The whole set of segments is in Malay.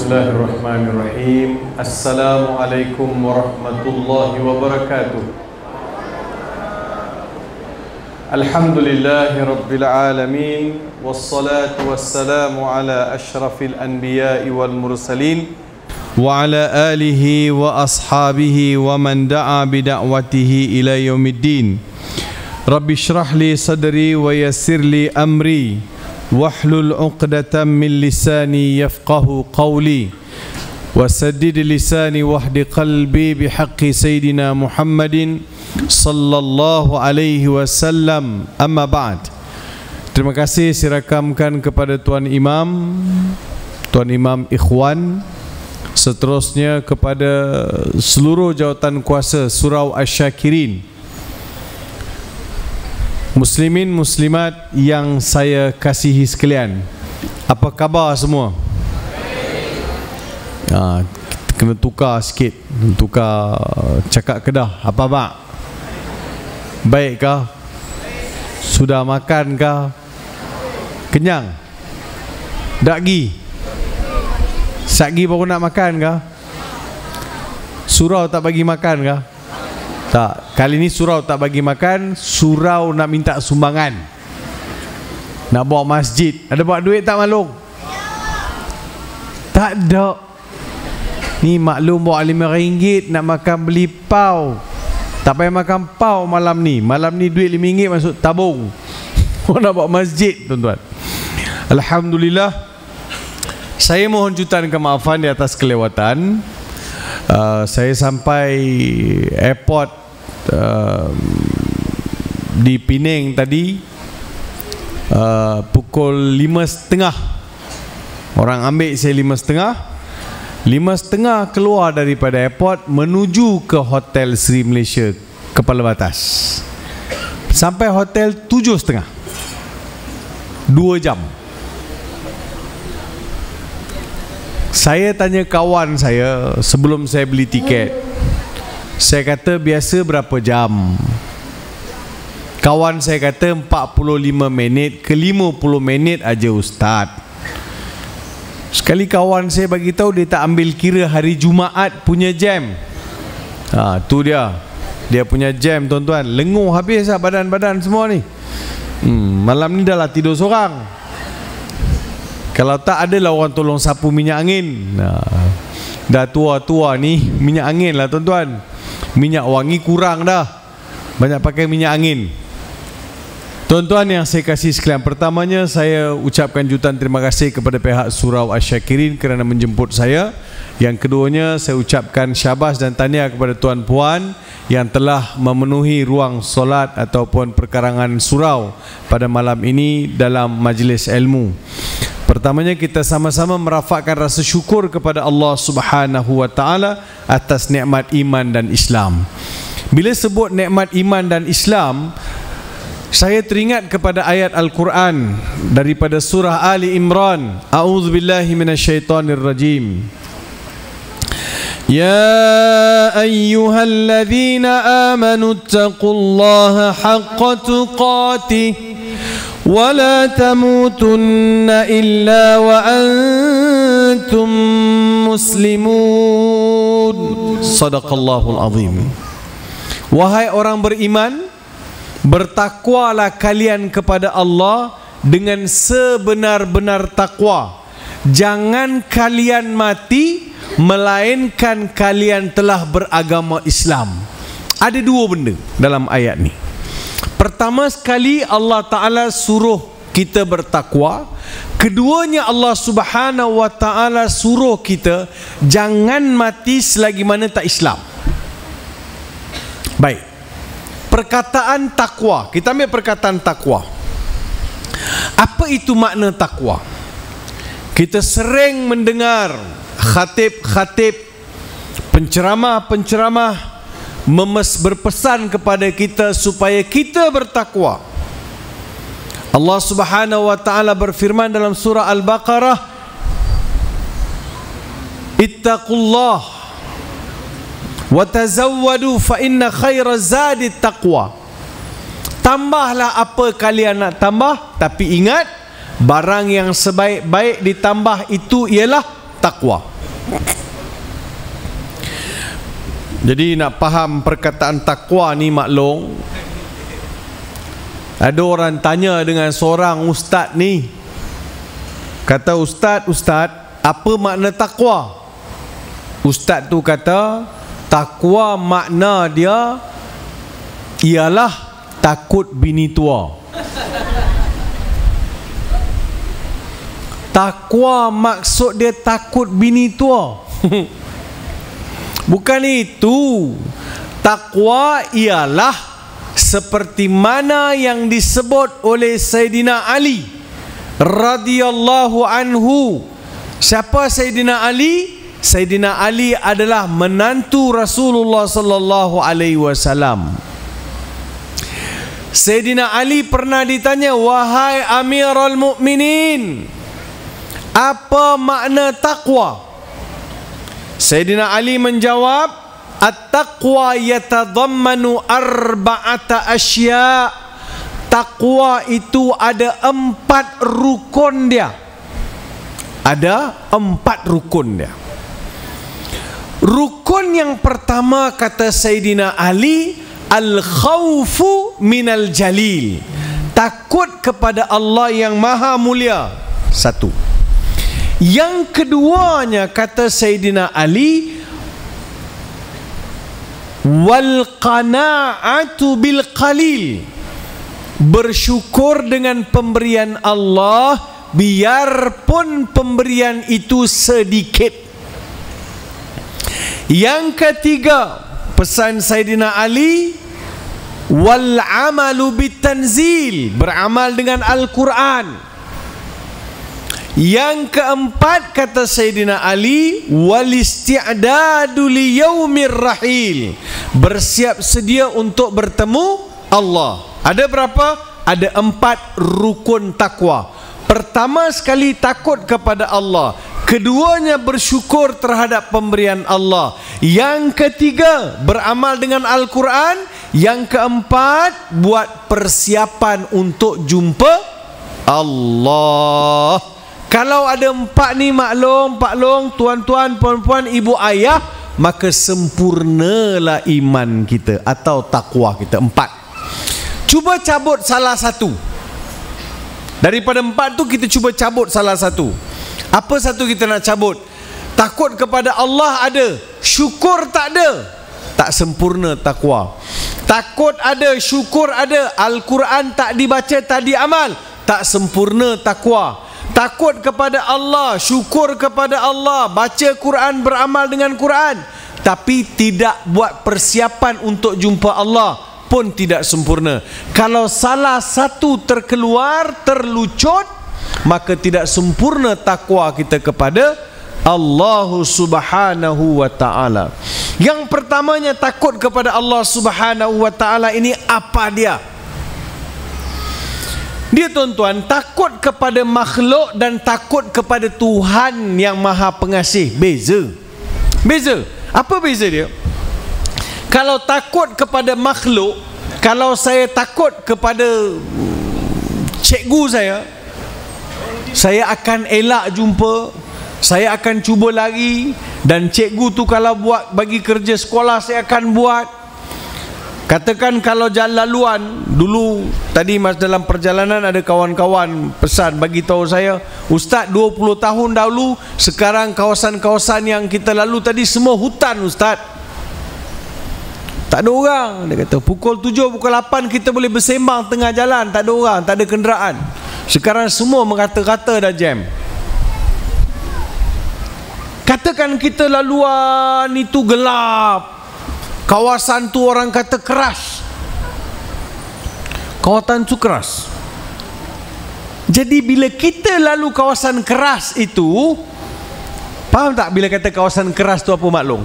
Bismillahirrahmanirrahim. Assalamualaikum warahmatullahi wabarakatuh. Alhamdulillahi rabbil alamin, wassalatu wassalamu ala ashrafil anbiya'i wal mursalin wa ala alihi wa ashabihi wa man da'a bida'watihi ila yaumiddin. Rabbi shrah li sadri wa yassir li amri wahlul 'uqdatam min lisani yafqahu qawli wasaddid lisani wahdi qalbi bihaqqi sayyidina Muhammadin sallallahu alaihi wasallam. Amma ba'd. Terima kasih saya rakamkan kepada Tuan Imam Ikhwan, seterusnya kepada seluruh jawatan kuasa Surau Asy-Syakirin, muslimin muslimat yang saya kasihi sekalian. Apa khabar semua? Kena tukar sikit, tukar cakap Kedah. Apa bak? Baik kah? Sudah makan kah? Kenyang? Dak gi? Satgi baru nak makan kah? Surau tak bagi makan kah? Tak, kali ni surau tak bagi makan, surau nak minta sumbangan, nak bawa masjid. Ada bawa duit tak maklum? Tak ada. Ni maklum bawa RM5 nak makan beli pau. Tak payah makan pau malam ni. Malam ni duit RM5 masuk tabung. Nak bawa masjid, tuan-tuan. Alhamdulillah. Saya mohon jutaan kemaafan di atas kelewatan. Saya sampai airport di Penang tadi pukul 5.30. Orang ambil saya 5.30. 5.30 keluar daripada airport menuju ke Hotel Sri Malaysia Kepala Batas. Sampai hotel 7.30. 2 jam. Saya tanya kawan saya sebelum saya beli tiket. Saya kata biasa berapa jam? Kawan saya kata 45 minit ke 50 minit aja ustaz. Sekali kawan saya bagi tahu dia tak ambil kira hari Jumaat punya jam. Tu dia. Dia punya jam, tuan-tuan. Lenguh habis lah badan-badan semua ni. Malam ni dah lah tidur seorang. Kalau tak, adalah orang tolong sapu minyak angin. Dah tua-tua ni, minyak angin lah tuan-tuan. Minyak wangi kurang dah, banyak pakai minyak angin. Tuan-tuan yang saya kasih sekalian, pertamanya saya ucapkan jutaan terima kasih kepada pihak Surau Asy-Syakirin kerana menjemput saya. Yang keduanya, saya ucapkan syabas dan tahniah kepada tuan-puan yang telah memenuhi ruang solat ataupun perkarangan surau pada malam ini dalam majlis ilmu. Pertamanya kita sama-sama merafakkan rasa syukur kepada Allah Subhanahu wa taala atas nikmat iman dan Islam. Bila sebut nikmat iman dan Islam, saya teringat kepada ayat Al-Quran daripada surah Ali Imran. A'udzubillahi minasyaitonirrajim. Ya ayyuhalladzina amanu taqullaha haqqa tuqatih وَلَا تَمُوتُنَّ إِلَّا وَأَنْتُمْ مُسْلِمُونَ. Sadaqallahul azim. Wahai orang beriman, bertakwalah kalian kepada Allah dengan sebenar-benar takwa. Jangan kalian mati melainkan kalian telah beragama Islam. Ada dua benda dalam ayat ni. Pertama sekali, Allah Ta'ala suruh kita bertakwa. Keduanya, Allah Subhanahu wa Ta'ala suruh kita jangan mati selagi mana tak Islam. Baik, perkataan takwa. Kita ambil perkataan takwa. Apa itu makna takwa? Kita sering mendengar khatib-khatib, penceramah-penceramah berpesan kepada kita supaya kita bertakwa. Allah Subhanahu wa taala berfirman dalam surah Al-Baqarah, Ittaqullah wa tazawwadu fa inna khaira zadi taqwa. Tambahlah apa kalian nak tambah, tapi ingat barang yang sebaik-baik ditambah itu ialah takwa. Jadi nak faham perkataan takwa ni maklum, ada orang tanya dengan seorang ustaz ni, kata, Ustaz, apa makna takwa? Ustaz tu kata, takwa makna dia ialah takut bini tua. Takwa maksud dia takut bini tua. Bukan itu. Takwa ialah seperti mana yang disebut oleh Sayyidina Ali radhiyallahu anhu. Siapa Sayyidina Ali? Sayyidina Ali adalah menantu Rasulullah sallallahu alaihi wasallam. Sayyidina Ali pernah ditanya, wahai Amirul Mukminin, apa makna takwa? Sayyidina Ali menjawab, at-taqwa yatadammanu arba'ata asya. Takwa itu ada 4 rukun dia. Ada 4 rukun dia. Rukun yang pertama, kata Sayyidina Ali, al-khawfu minal jalil. Takut kepada Allah yang maha mulia. 1. Yang keduanya, kata Sayyidina Ali, wal qana'atu bil qalil. Bersyukur dengan pemberian Allah biarpun pemberian itu sedikit. Yang ketiga, pesan Sayyidina Ali, wal amalu bit tanzil. Beramal dengan Al-Quran. Yang keempat, kata Sayyidina Ali, wal isti'dadu li yaumir rahil. Bersiap sedia untuk bertemu Allah. Ada berapa? Ada 4 rukun takwa. Pertama sekali, takut kepada Allah. Keduanya, bersyukur terhadap pemberian Allah. Yang ketiga, beramal dengan Al-Quran. Yang keempat, buat persiapan untuk jumpa Allah. Kalau ada 4 ni maklum, Pak Long, tuan-tuan, puan-puan, ibu ayah, maka sempurnalah iman kita atau takwa kita. 4. Cuba cabut salah satu. Daripada 4 tu kita cuba cabut salah satu. Apa satu kita nak cabut? Takut kepada Allah ada, syukur tak ada. Tak sempurna takwa. Takut ada, syukur ada, Al-Quran tak dibaca, tak diamal, tak sempurna takwa. Takut kepada Allah, syukur kepada Allah, baca Quran, beramal dengan Quran, tapi tidak buat persiapan untuk jumpa Allah, pun tidak sempurna. Kalau salah satu terkeluar, terlucut, maka tidak sempurna takwa kita kepada Allah Subhanahu wa ta'ala. Yang pertamanya, takut kepada Allah Subhanahu wa ta'ala ini apa dia? Dia, tuan-tuan, takut kepada makhluk dan takut kepada Tuhan yang maha pengasih. Beza. Apa beza dia? Kalau takut kepada makhluk, kalau saya takut kepada cikgu saya akan elak jumpa, saya akan cuba lari, dan cikgu tu kalau buat bagi kerja sekolah, saya akan buat. Katakan kalau jalan laluan, dulu tadi dalam perjalanan ada kawan-kawan pesan bagi tahu saya, Ustaz, 20 tahun dahulu, sekarang kawasan-kawasan yang kita lalu tadi semua hutan, Ustaz. Tak ada orang. Dia kata pukul 7, pukul 8 kita boleh bersembang tengah jalan, tak ada orang, tak ada kenderaan. Sekarang semua merata-rata dah jam. Katakan kita laluan itu gelap, kawasan tu orang kata keras, kawasan tu keras. Jadi bila kita lalu kawasan keras itu, faham tak bila kata kawasan keras tu apa maklum?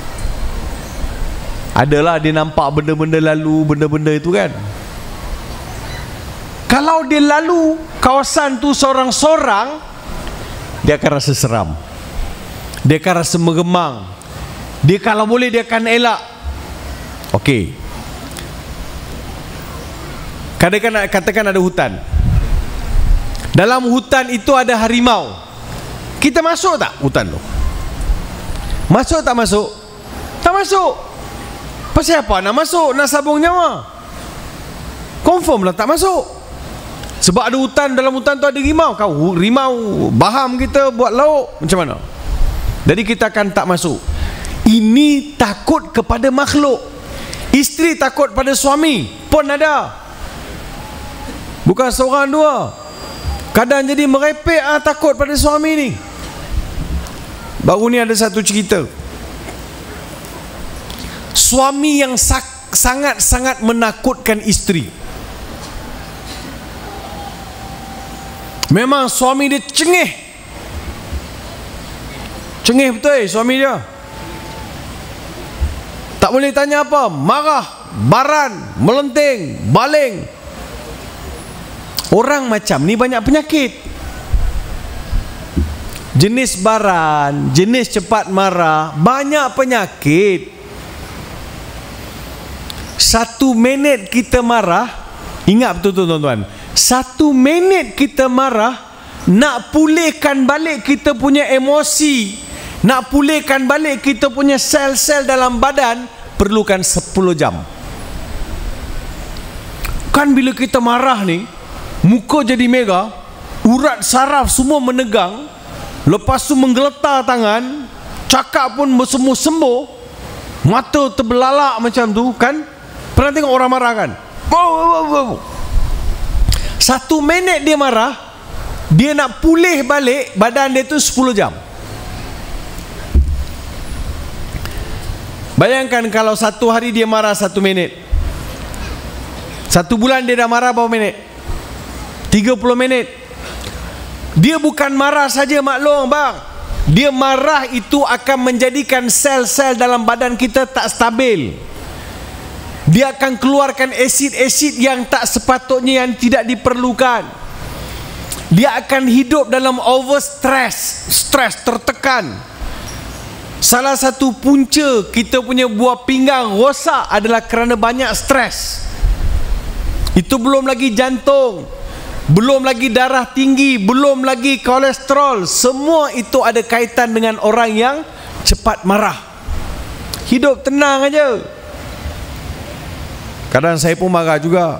Adalah dia nampak benda-benda lalu, benda-benda itu kan. Kalau dia lalu kawasan tu seorang-seorang, dia akan rasa seram, dia akan rasa meremang, dia kalau boleh dia akan elak. Okey, katakan ada hutan. Dalam hutan itu ada harimau. Kita masuk tak hutan tu? Masuk tak masuk? Tak masuk. Pasal apa nak masuk? Nak sabung nyawa? Confirm lah tak masuk. Sebab ada hutan, dalam hutan tu ada rimau. Kau rimau baham kita buat lauk, macam mana? Jadi kita akan tak masuk. Ini takut kepada makhluk. Isteri takut pada suami pun ada. Bukan seorang dua. Kadang jadi merepek takut pada suami ni. Baru ni ada satu cerita. Suami yang sangat-sangat menakutkan isteri. Memang suami dia cengih. Cengih betul suami dia. Tak boleh tanya apa, marah, baran, melenting, baling. Orang macam ni banyak penyakit. Jenis baran, jenis cepat marah, banyak penyakit. 1 minit kita marah, ingat betul-betul tuan-tuan, 1 minit kita marah, nak pulihkan balik kita punya emosi, nak pulihkan balik kita punya sel-sel dalam badan, perlukan 10 jam. Kan bila kita marah ni, muka jadi merah, urat saraf semua menegang, lepas tu menggeletar tangan, cakap pun bersembuh-sembuh, mata terbelalak macam tu kan. Pernah tengok orang marah kan? 1 minit dia marah, dia nak pulih balik badan dia tu 10 jam. Bayangkan kalau 1 hari dia marah 1 minit, 1 bulan dia dah marah berapa minit? 30 minit. Dia bukan marah saja maklum bang, dia marah itu akan menjadikan sel-sel dalam badan kita tak stabil. Dia akan keluarkan asid-asid yang tak sepatutnya, yang tidak diperlukan. Dia akan hidup dalam overstress, stres, tertekan. Salah satu punca kita punya buah pinggang rosak adalah kerana banyak stres. Itu belum lagi jantung, belum lagi darah tinggi, belum lagi kolesterol. Semua itu ada kaitan dengan orang yang cepat marah. Hidup tenang aja. Kadang saya pun marah juga,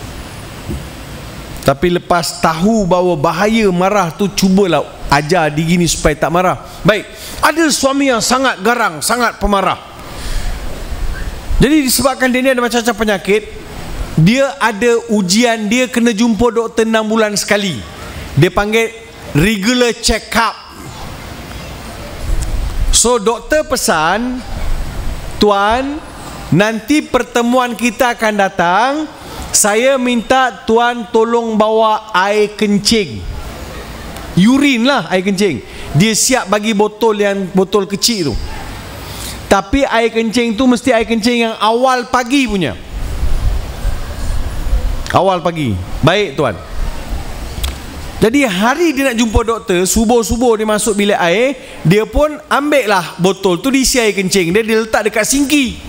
tapi lepas tahu bahawa bahaya marah tu, cubalah ajar diri ni supaya tak marah. Baik, ada suami yang sangat garang, sangat pemarah. Jadi disebabkan dia ni ada macam-macam penyakit, dia ada ujian, dia kena jumpa doktor 6 bulan sekali. Dia panggil regular check up. So doktor pesan, tuan, nanti pertemuan kita akan datang, saya minta tuan tolong bawa air kencing, urin lah, air kencing. Dia siap bagi botol, yang botol kecil tu. Tapi air kencing tu mesti air kencing yang awal pagi punya. Awal pagi. Baik tuan. Jadi hari dia nak jumpa doktor, subuh-subuh dia masuk bilik air, dia pun ambil lah botol tu, diisi air kencing dia, dia letak dekat sinki.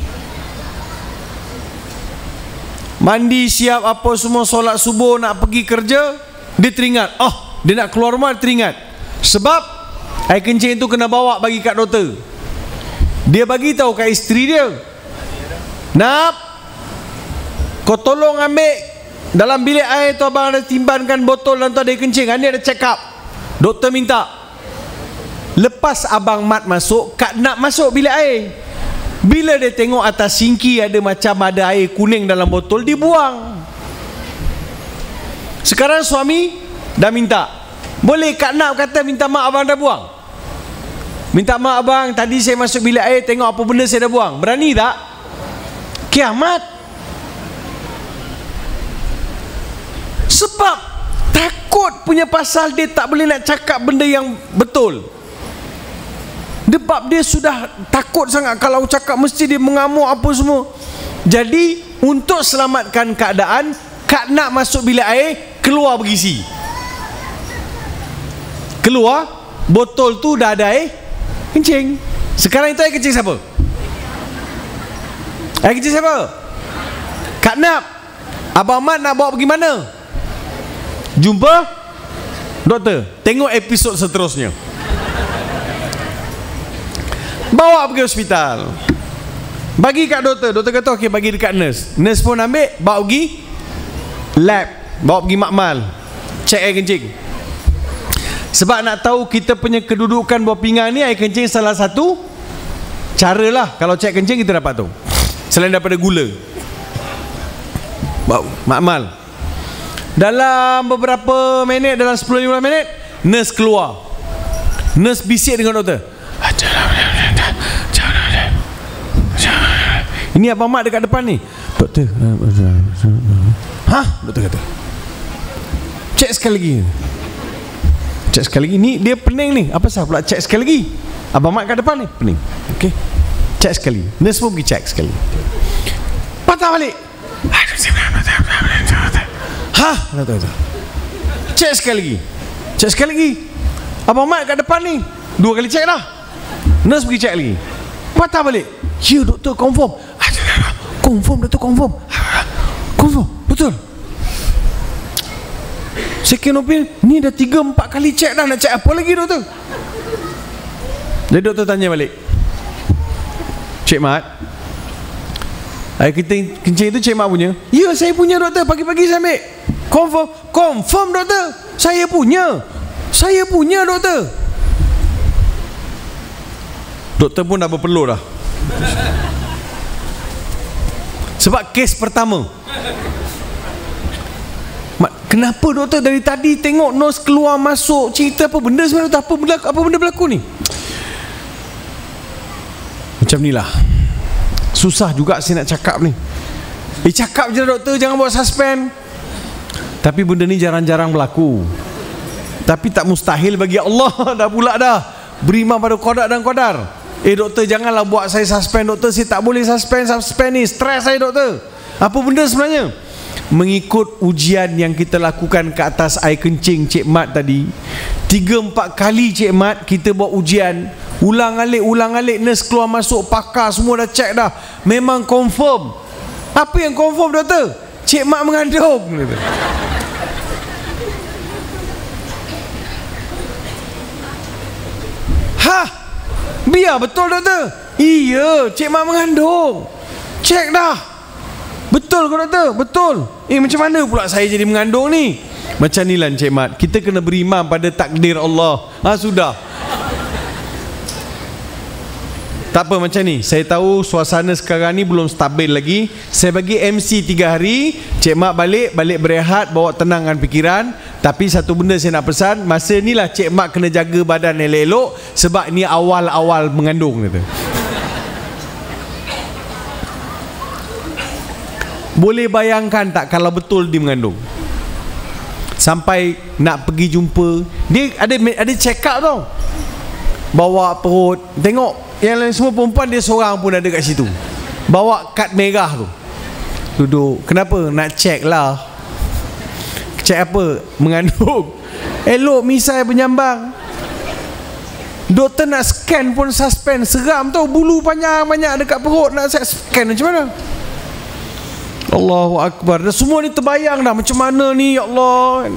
Mandi siap apa semua, solat subuh, nak pergi kerja, dia teringat, dia nak keluar rumah, teringat. Sebab air kencing tu kena bawa bagi kat doktor. Dia bagi tahu kat isteri dia, "Nap, kau tolong ambil dalam bilik air tu, abang ada timbankan botol dan tu ada air kencing, ni ada check up." Doktor minta. Lepas abang Mat masuk, Kak nak masuk bilik air. Bila dia tengok atas sinki ada macam ada air kuning dalam botol, dibuang. Sekarang suami dah minta, boleh Kak Nak kata minta mak abang dah buang? Minta mak abang, tadi saya masuk bilik air, tengok apa benda saya dah buang. Berani tak? Kiamat. Sebab takut punya pasal, dia tak boleh nak cakap benda yang betul. Sebab dia sudah takut sangat, kalau cakap mesti dia mengamuk apa semua. Jadi untuk selamatkan keadaan, Kak Nak masuk bilik air, keluar berisi. Keluar, botol tu dah ada air kencing. Sekarang itu air kencing siapa? Air kencing siapa? Kak Nak. Abang Mat nak bawa pergi mana? Jumpa doktor. Tengok episod seterusnya. Bawa pergi hospital, bagi kat doktor. Doktor kata okey, bagi dekat nurse. Nurse pun ambil, bawa pergi lab, bawa pergi makmal, cek air kencing. Sebab nak tahu kita punya kedudukan buah pinggang ni, air kencing salah satu cara lah. Kalau cek kencing kita dapat tahu, selain daripada gula. Bawa makmal. Dalam beberapa minit, dalam 10-15 minit, nurse keluar. Nurse bisik dengan doktor. Ini Abang Mat dekat depan ni. Doktor. Hah? Doktor kata, cek sekali lagi. Cek sekali lagi. Ni dia pening ni. Apa sah pula cek sekali lagi? Abang Mat kat depan ni pening. Okey, cek sekali. Nurse pun pergi cek sekali. Patah balik. Hah? Doktor. Cek sekali lagi. Cek sekali lagi. Abang Mat kat depan ni 2 kali cek dah. Nurse pergi cek lagi. Patah balik. Ya doktor, confirm. Confirm doktor, confirm. Confirm, betul. Second opinion, ni dah 3-4 kali cek dah. Nak cek apa lagi doktor? Jadi doktor tanya balik, Cik Mat, air kencing itu Cik Mat punya? Ya, saya punya doktor. Pagi-pagi saya ambil. Confirm? Confirm doktor, saya punya. Saya punya doktor. Doktor pun dah berpeluh dah. Sebab kes pertama. Kenapa doktor dari tadi tengok nose keluar masuk, cerita apa benda sebenarnya doktor? Apa benda berlaku ni? Macam ni lah. Susah juga saya nak cakap ni. Cakap je doktor, jangan buat suspend. Tapi benda ni jarang-jarang berlaku. Tapi tak mustahil bagi Allah. Dah pula dah beriman pada qada dan qadar. Doktor, janganlah buat saya suspend doktor. Saya tak boleh suspend ni. Stres saya doktor. Apa benda sebenarnya? Mengikut ujian yang kita lakukan ke atas air kencing Cik Mat tadi, 3-4 kali Cik Mat kita buat ujian, ulang alik, nurse keluar masuk, pakar semua dah check dah, memang confirm. Apa yang confirm doktor? Cik Mat mengandung. Hah? Biar betul doktor? Iya, Cik Mat mengandung. Cek dah. Betul ke doktor? Betul. Macam mana pula saya jadi mengandung ni? Macam ni lah Cik Mat, kita kena beriman pada takdir Allah. Sudah. Tak apa, macam ni. Saya tahu suasana sekarang ni belum stabil lagi. Saya bagi MC 3 hari. Cik Mat balik berehat, bawa tenangkan fikiran. Tapi satu benda saya nak pesan, masa ni lah Cik Mat kena jaga badan elok-elok. Sebab ni awal-awal mengandung kata. Boleh bayangkan tak kalau betul dia mengandung? Sampai nak pergi jumpa, dia ada check up tau. Bawa perut, tengok yang lain semua perempuan, dia seorang pun ada kat situ. Bawa kad merah tu, duduk. Kenapa? Nak check lah. Check apa? Mengandung. Elok misai penyambang. Doktor nak scan pun suspend. Seram tau, bulu panjang banyak dekat perut. Nak scan macam mana? Allahu Akbar. Dah semua ni terbayang dah macam mana ni, ya Allah.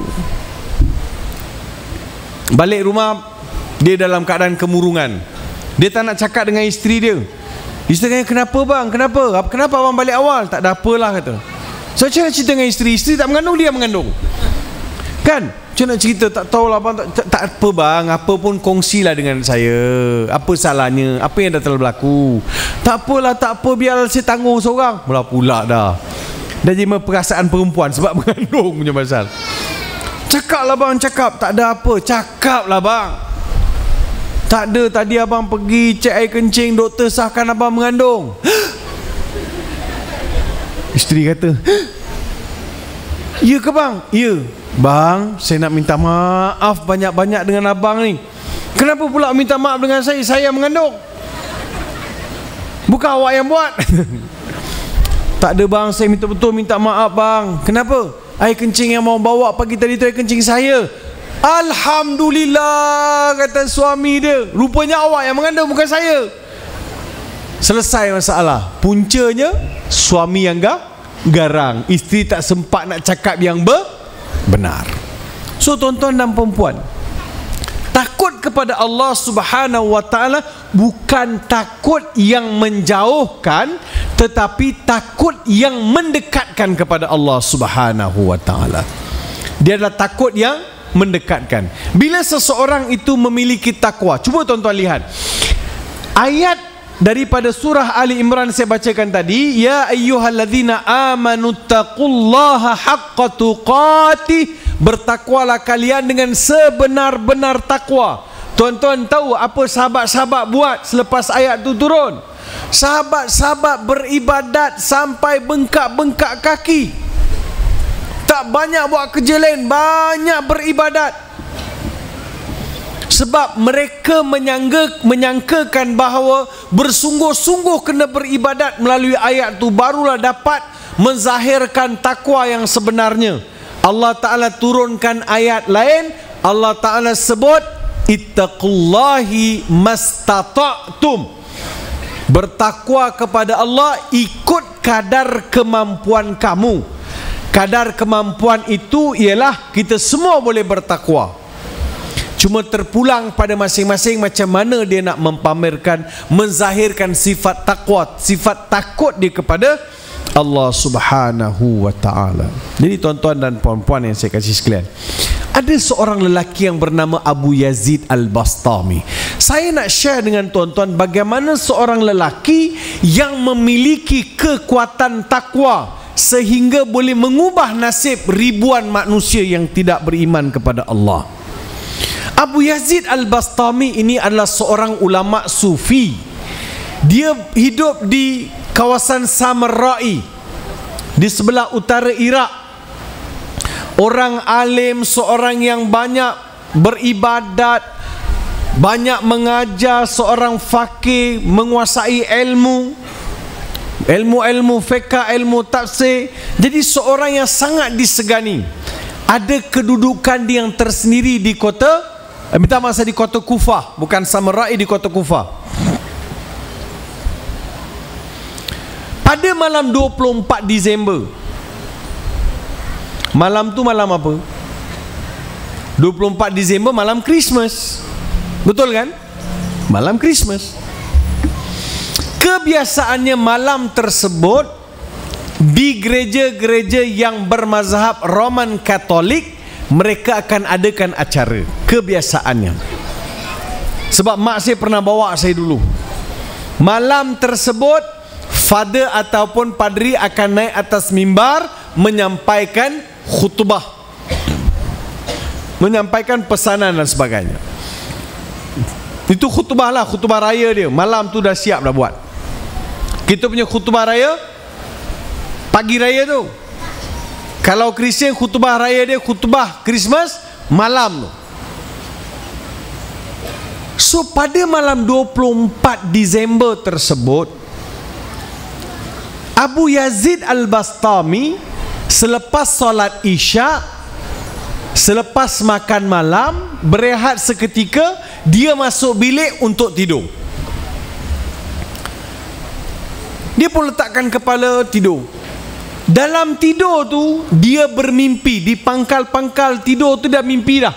Balik rumah, dia dalam keadaan kemurungan. Dia tak nak cakap dengan isteri dia. Isteri tanya, kenapa bang? Kenapa abang balik awal? Tak ada apalah kata. So macam nak cerita dengan isteri? Isteri tak mengandung, dia mengandung. Kan? Macam nak cerita? Tak tahulah bang. Tak apa bang. Apa pun kongsilah dengan saya. Apa salahnya? Apa yang dah telah berlaku? Tak apalah, tak apa. Biar saya tanggung seorang. Pula dah. Dah jadi perasaan perempuan sebab mengandung punya pasal. Cakaplah bang, cakap. Tak ada apa. Cakaplah bang. Tak ada, tadi abang pergi cek air kencing, doktor sahkan abang mengandung. Isteri kata, ya ke bang? Ya. Bang, saya nak minta maaf banyak-banyak dengan abang ni. Kenapa pula minta maaf dengan saya? Saya mengandung. Bukan awak yang buat. Tak ada bang, saya minta maaf bang. Kenapa? Air kencing yang mau bawa pagi tadi tu air kencing saya. Alhamdulillah, kata suami dia. Rupanya awak yang mengandung, bukan saya. Selesai masalah. Puncanya, suami yang garang. Isteri tak sempat nak cakap yang benar. So tuan-tuan dan perempuan, Takut kepada Allah Subhanahu wa ta'ala bukan takut yang menjauhkan, tetapi takut yang mendekatkan kepada Allah Subhanahu wa ta'ala. Dia adalah takut yang mendekatkan. Bila seseorang itu memiliki takwa, cuba tuan-tuan lihat ayat daripada surah Ali Imran saya bacakan tadi, ya ayyuhalladzina amanu taqullaha haqqa tuqatih, bertakwalah kalian dengan sebenar-benar takwa. Tuan-tuan tahu apa sahabat-sahabat buat selepas ayat itu turun? Sahabat-sahabat beribadat sampai bengkak-bengkak kaki. Tak banyak buat kerja lain, banyak beribadat. Sebab mereka menyangkakan bahawa bersungguh-sungguh kena beribadat melalui ayat itu barulah dapat menzahirkan takwa yang sebenarnya. Allah Ta'ala turunkan ayat lain. Allah Ta'ala sebut ittaqullahi mastata'tum, bertakwa kepada Allah ikut kadar kemampuan kamu. Kadar kemampuan itu ialah kita semua boleh bertakwa, cuma terpulang pada masing-masing macam mana dia nak mempamerkan, menzahirkan sifat takwa, sifat takut dia kepada Allah Subhanahu wa ta'ala. Jadi tuan-tuan dan puan-puan yang saya kasih sekalian, ada seorang lelaki yang bernama Abu Yazid Al-Bastami. Saya nak share dengan tuan-tuan bagaimana seorang lelaki yang memiliki kekuatan takwa sehingga boleh mengubah nasib ribuan manusia yang tidak beriman kepada Allah. Abu Yazid Al-Bastami ini adalah seorang ulama sufi. Dia hidup di kawasan Samarra'i di sebelah utara Iraq. Orang alim, seorang yang banyak beribadat, banyak mengajar, seorang faqih, menguasai ilmu fiqh, ilmu tafsir. Jadi seorang yang sangat disegani. Ada kedudukan dia yang tersendiri di kota, minta masa di kota Kufah, bukan Samarra'i, di kota Kufah. Pada malam 24 Disember, malam tu malam apa? 24 Disember malam Christmas. Betul kan? Malam Christmas. Kebiasaannya malam tersebut di gereja-gereja yang bermazhab Roman Katolik, mereka akan adakan acara. Kebiasaannya. Sebab mak saya pernah bawa saya dulu. Malam tersebut father ataupun padri akan naik atas mimbar menyampaikan khutbah, menyampaikan pesanan dan sebagainya. Itu khutbah lah, khutbah raya dia. Malam tu dah siap dah buat. Kita punya khutbah raya pagi raya tu. Kalau Kristian khutbah raya dia, khutbah Christmas malam tu. So pada malam 24 Disember tersebut, Abu Yazid Al-Bastami selepas solat Isya, selepas makan malam, berehat seketika, dia masuk bilik untuk tidur. Dia pun letakkan kepala tidur. Dalam tidur tu dia bermimpi. Di pangkal-pangkal tidur tu dah mimpi dah.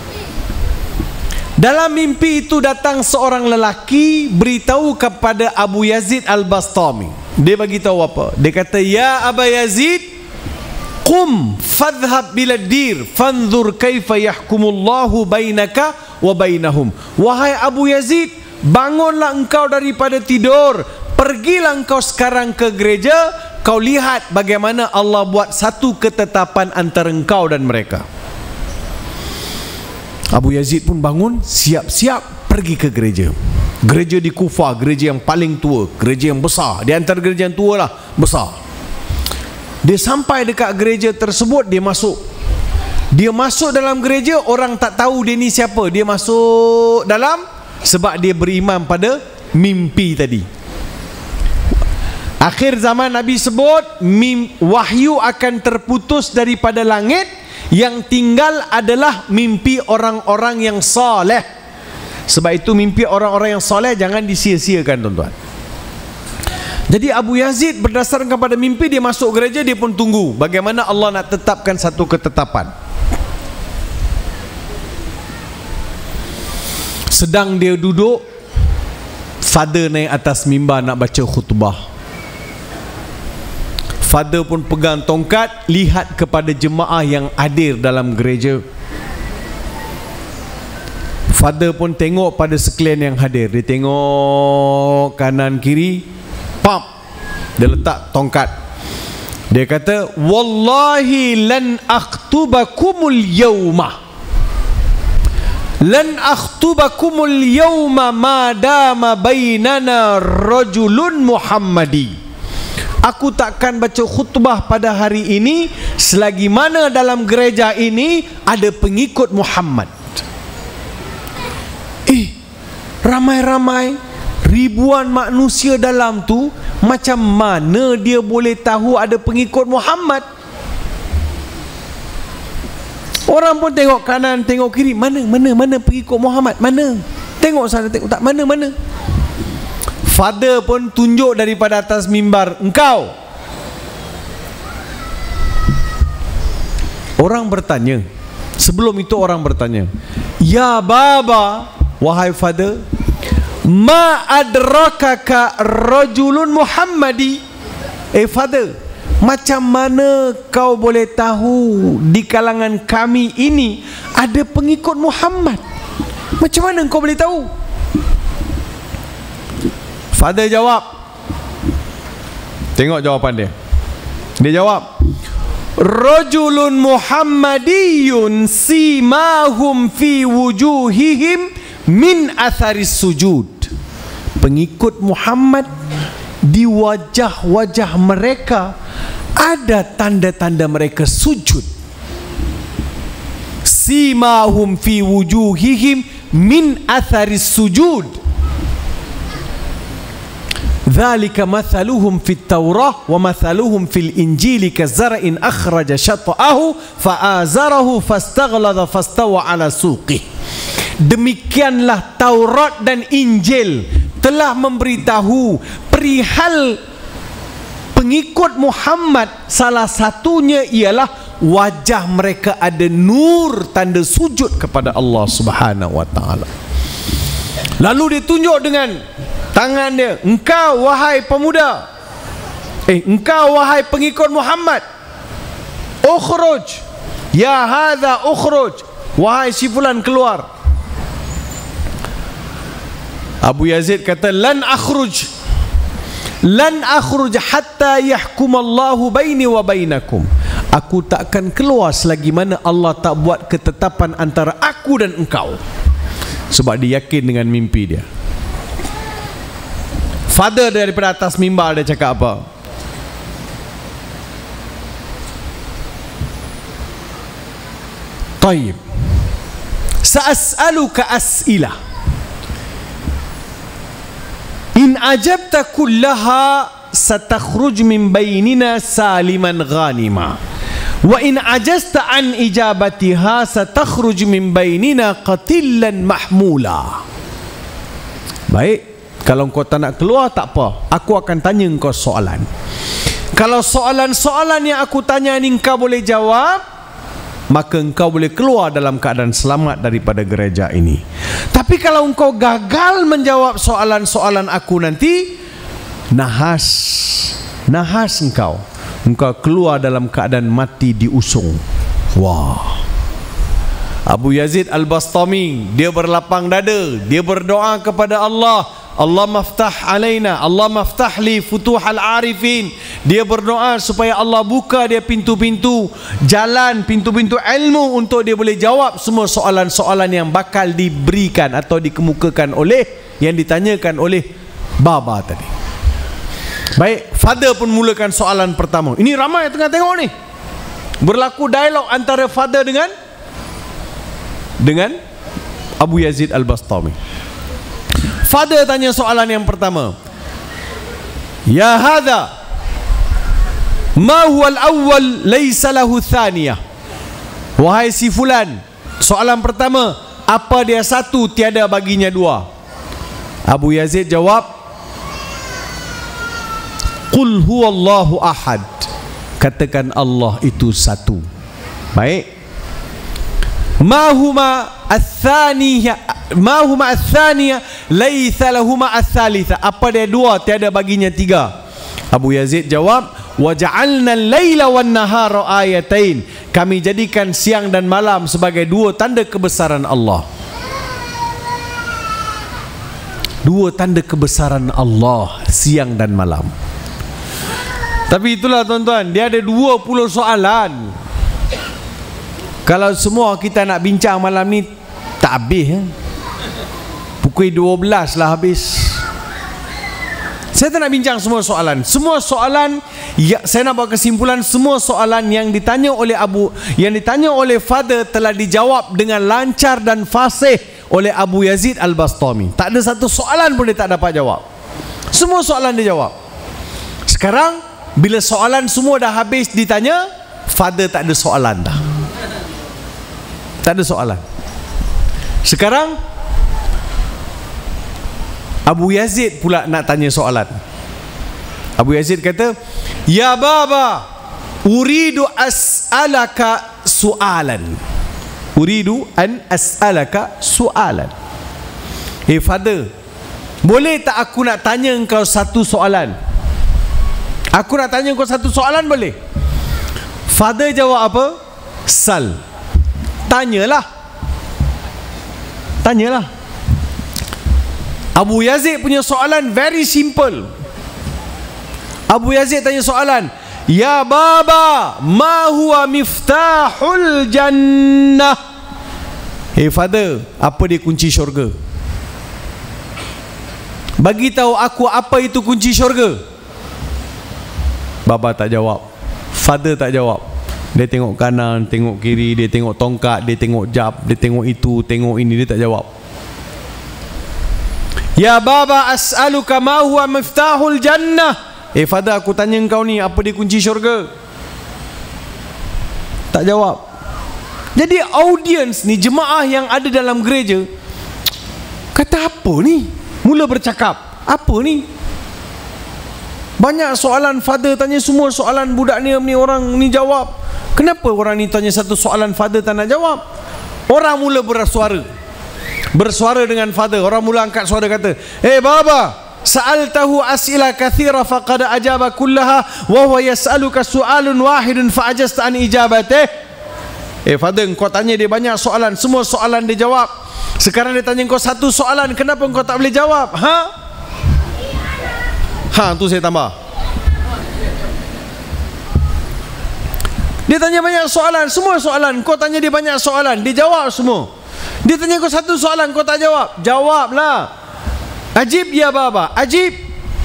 Dalam mimpi itu datang seorang lelaki beritahu kepada Abu Yazid Al-Bastami. Dia bagi tahu apa? Dia kata, ya Aba Yazid, qum fadhhab biladir fanzur kaifa yahkumullahu bainaka wa bainahum. Wahai Abu Yazid, bangunlah engkau daripada tidur, pergilah engkau sekarang ke gereja, kau lihat bagaimana Allah buat satu ketetapan antara engkau dan mereka. Abu Yazid pun bangun, siap-siap pergi ke gereja. Gereja di Kufah, gereja yang paling tua, gereja yang besar. Di antara gereja yang tua lah, besar. Dia sampai dekat gereja tersebut, dia masuk. Dia masuk dalam gereja, orang tak tahu dia ni siapa. Dia masuk dalam sebab dia beriman pada mimpi tadi. Akhir zaman Nabi sebut, wahyu akan terputus daripada langit, yang tinggal adalah mimpi orang-orang yang soleh. Sebab itu mimpi orang-orang yang soleh jangan disia-siakan, tuan-tuan. Jadi Abu Yazid berdasarkan kepada mimpi, dia masuk gereja, dia pun tunggu bagaimana Allah nak tetapkan satu ketetapan. Sedang dia duduk, father naik atas mimbar nak baca khutbah. Father pun pegang tongkat, lihat kepada jemaah yang hadir dalam gereja. Father pun tengok pada sekalian yang hadir. Dia tengok kanan kiri, pam, dia letak tongkat. Dia kata, wallahi lan akhtubakumul yawma, lan akhtubakumul yawma madama bainana rajulun muhammadi. Aku takkan baca khutbah pada hari ini selagi mana dalam gereja ini ada pengikut Muhammad. Ramai-ramai, ribuan manusia dalam tu, macam mana dia boleh tahu ada pengikut Muhammad? Orang pun tengok kanan, tengok kiri, mana pengikut Muhammad? Mana? Tengok sana, tengok tak, mana? Father pun tunjuk daripada atas mimbar, engkau. Orang bertanya, sebelum itu orang bertanya, ya baba, wahai father, ma adrakaka rajulun muhammadi. Father, macam mana kau boleh tahu di kalangan kami ini ada pengikut Muhammad? Macam mana kau boleh tahu? Father jawab. Tengok jawapan dia. Dia jawab, rajulun muhammadiyun simahum fi wujuhihim min atharis sujud. Pengikut Muhammad, di wajah-wajah mereka ada tanda-tanda mereka sujud. Simahum fi wujuhihim min atharis sujud. Dzalika mathaluhum fit Taurah wa mathaluhum fil Injil kazar'in akhraja shat'ahu fa'azarahu fastaghlada fastawa ala suqih. Demikianlah Taurat dan Injil telah memberitahu perihal pengikut Muhammad, salah satunya ialah wajah mereka ada nur, tanda sujud kepada Allah Subhanahu wa taala. Lalu dia tunjuk dengan tangan dia, engkau wahai pemuda, engkau wahai pengikut Muhammad, ukhruj, ya hadha ukhruj, wahai si fulan keluar. Abu Yazid kata, lan akhruj hatta yahkumallahu baini wa bainakum. Aku takkan keluar selagi mana Allah tak buat ketetapan antara aku dan engkau. Sebab dia yakin dengan mimpi dia. Father daripada atas mimbar dia cakap apa? Tayyib, sa'as'aluka as'ilah, in ajabta kullaha satakhruj min bainina saliman ghanima, wa in ajazta an ijabatiha satakhruj min bainina qatilan mahmula. Baik, kalau kau tak nak keluar, tak apa, aku akan tanya kau soalan. Kalau soalan-soalan yang aku tanya ni kau boleh jawab, maka engkau boleh keluar dalam keadaan selamat daripada gereja ini. Tapi kalau engkau gagal menjawab soalan-soalan aku nanti, nahas engkau keluar dalam keadaan mati diusung. Wah. Abu Yazid Al-Bastami, dia berlapang dada, dia berdoa kepada Allah, Allah maftah alaina, Allah maftah li futuhal arifin. Dia berdoa supaya Allah buka dia pintu-pintu jalan, pintu-pintu ilmu untuk dia boleh jawab semua soalan-soalan yang bakal diberikan atau dikemukakan oleh, yang ditanyakan oleh baba tadi. Baik, father pun mulakan soalan pertama. Ini ramai yang tengah tengok ni. Berlaku dialog antara father dengan Abu Yazid Al-Bastami. Father tanya soalan yang pertama, ya hadha, ma huwa al-awwal laysa lahu thaniyah. Wahai si fulan, soalan pertama, apa dia satu tiada baginya dua? Abu Yazid jawab, qul huwallahu ahad, katakan Allah itu satu. Baik, ma huma ma huma ats-tsaniyah laitsa lahuma ats-tsalitsa. Apa dia dua, tiada baginya tiga. Abu Yazid jawab, wa ja'alna al-laila wan-nahara ayatain. Kami jadikan siang dan malam sebagai dua tanda kebesaran Allah. Dua tanda kebesaran Allah, siang dan malam. Tapi itulah tuan-tuan, dia ada 20 soalan. Kalau semua kita nak bincang malam ni tak habis. Pukul 12 lah habis. Saya tak nak bincang semua soalan. Semua soalan ya, saya nak buat kesimpulan, semua soalan yang ditanya oleh Father telah dijawab dengan lancar dan fasih oleh Abu Yazid Al-Bastami. Tak ada satu soalan pun dia tak dapat jawab. Semua soalan dia jawab. Sekarang bila soalan semua dah habis ditanya, Father tak ada soalan dah. Tak ada soalan. Sekarang Abu Yazid pula nak tanya soalan. Abu Yazid kata, "Ya baba, uridu as'alaka su'alan." Uridu an as'alaka su'alan. Hey Father, boleh tak aku nak tanya engkau satu soalan? Aku nak tanya engkau satu soalan, boleh? Father jawab apa? Sal. Tanyalah. Tanyalah. Abu Yazid punya soalan very simple. Abu Yazid tanya soalan, "Ya baba, ma huwa miftahul jannah?" Hey Father, apa dia kunci syurga? Bagi tahu aku apa itu kunci syurga. Baba tak jawab. Father tak jawab. Dia tengok kanan, tengok kiri, dia tengok tongkat, dia tengok jab, dia tengok itu, tengok ini, dia tak jawab. "Ya baba, as'aluka ma huwa miftahul jannah?" Father, aku tanya engkau ni, apa dia kunci syurga? Tak jawab. Jadi audience ni, jemaah yang ada dalam gereja, kata apa ni? Mula bercakap, apa ni? Banyak soalan Father tanya, semua soalan budak ni orang ni jawab. Kenapa orang ni tanya satu soalan, Father tak nak jawab? Orang mula bersuara dengan Father. Orang mula angkat suara kata, baba, sa'altahu as'ila kathira faqad ajaba kullaha wa huwa yas'aluka su'alun wahidun fa'ajasta an ijabatih. Father, kau tanya dia banyak soalan, semua soalan dia jawab. Sekarang dia tanya kau satu soalan, kenapa kau tak boleh jawab? Tu saya tambah. Dia tanya banyak soalan, semua soalan. Kau tanya dia banyak soalan, dia jawab semua. Dia tanya kau satu soalan, kau tak jawab. Jawablah. Ajib ya baba, ajib.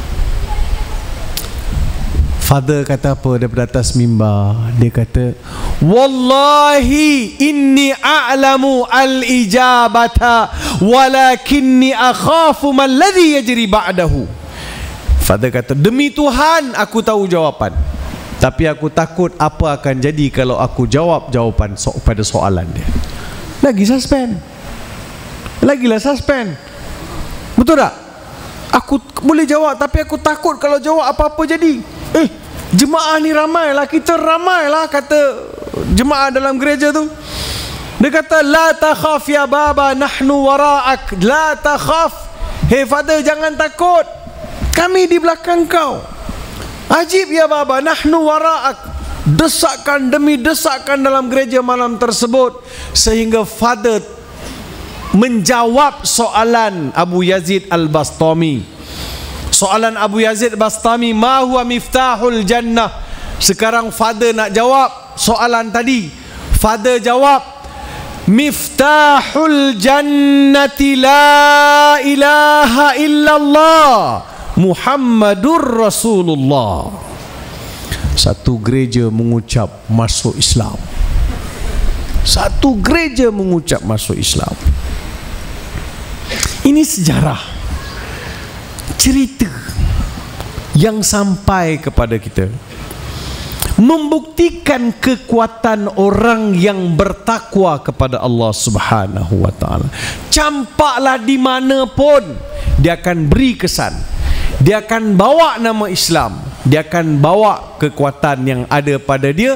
Father kata apa daripada atas mimbar? Dia kata, "Wallahi inni a'lamu al-ijabata walakinni akhafu man ladhi yajri ba'dahu." Father kata, "Demi Tuhan aku tahu jawapan, tapi aku takut apa akan jadi kalau aku jawab jawapan pada soalan dia." Lagi suspend. Lagilah suspend. Betul tak? Aku boleh jawab, tapi aku takut kalau jawab apa-apa jadi. Jemaah ni ramailah, kita ramailah, kata jemaah dalam gereja tu. Dia kata, "La takhaf ya baba, nahnu wara'ak." La takhaf. Hey Father, jangan takut, kami di belakang kau. Ajib ya baba, nahnu wara'ak. Desakan demi desakan dalam gereja malam tersebut, sehingga Father menjawab soalan Abu Yazid Al-Bastami. Soalan Abu Yazid Bastami, ma huwa miftahul jannah. Sekarang Father nak jawab soalan tadi. Father jawab, miftahul jannati la ilaha illallah Muhammadur Rasulullah. Satu gereja mengucap masuk Islam. Satu gereja mengucap masuk Islam. Ini sejarah, cerita yang sampai kepada kita, membuktikan kekuatan orang yang bertakwa kepada Allah Subhanahu wa taala. Campaklah di mana pun, dia akan beri kesan. Dia akan bawa nama Islam, dia akan bawa kekuatan yang ada pada dia,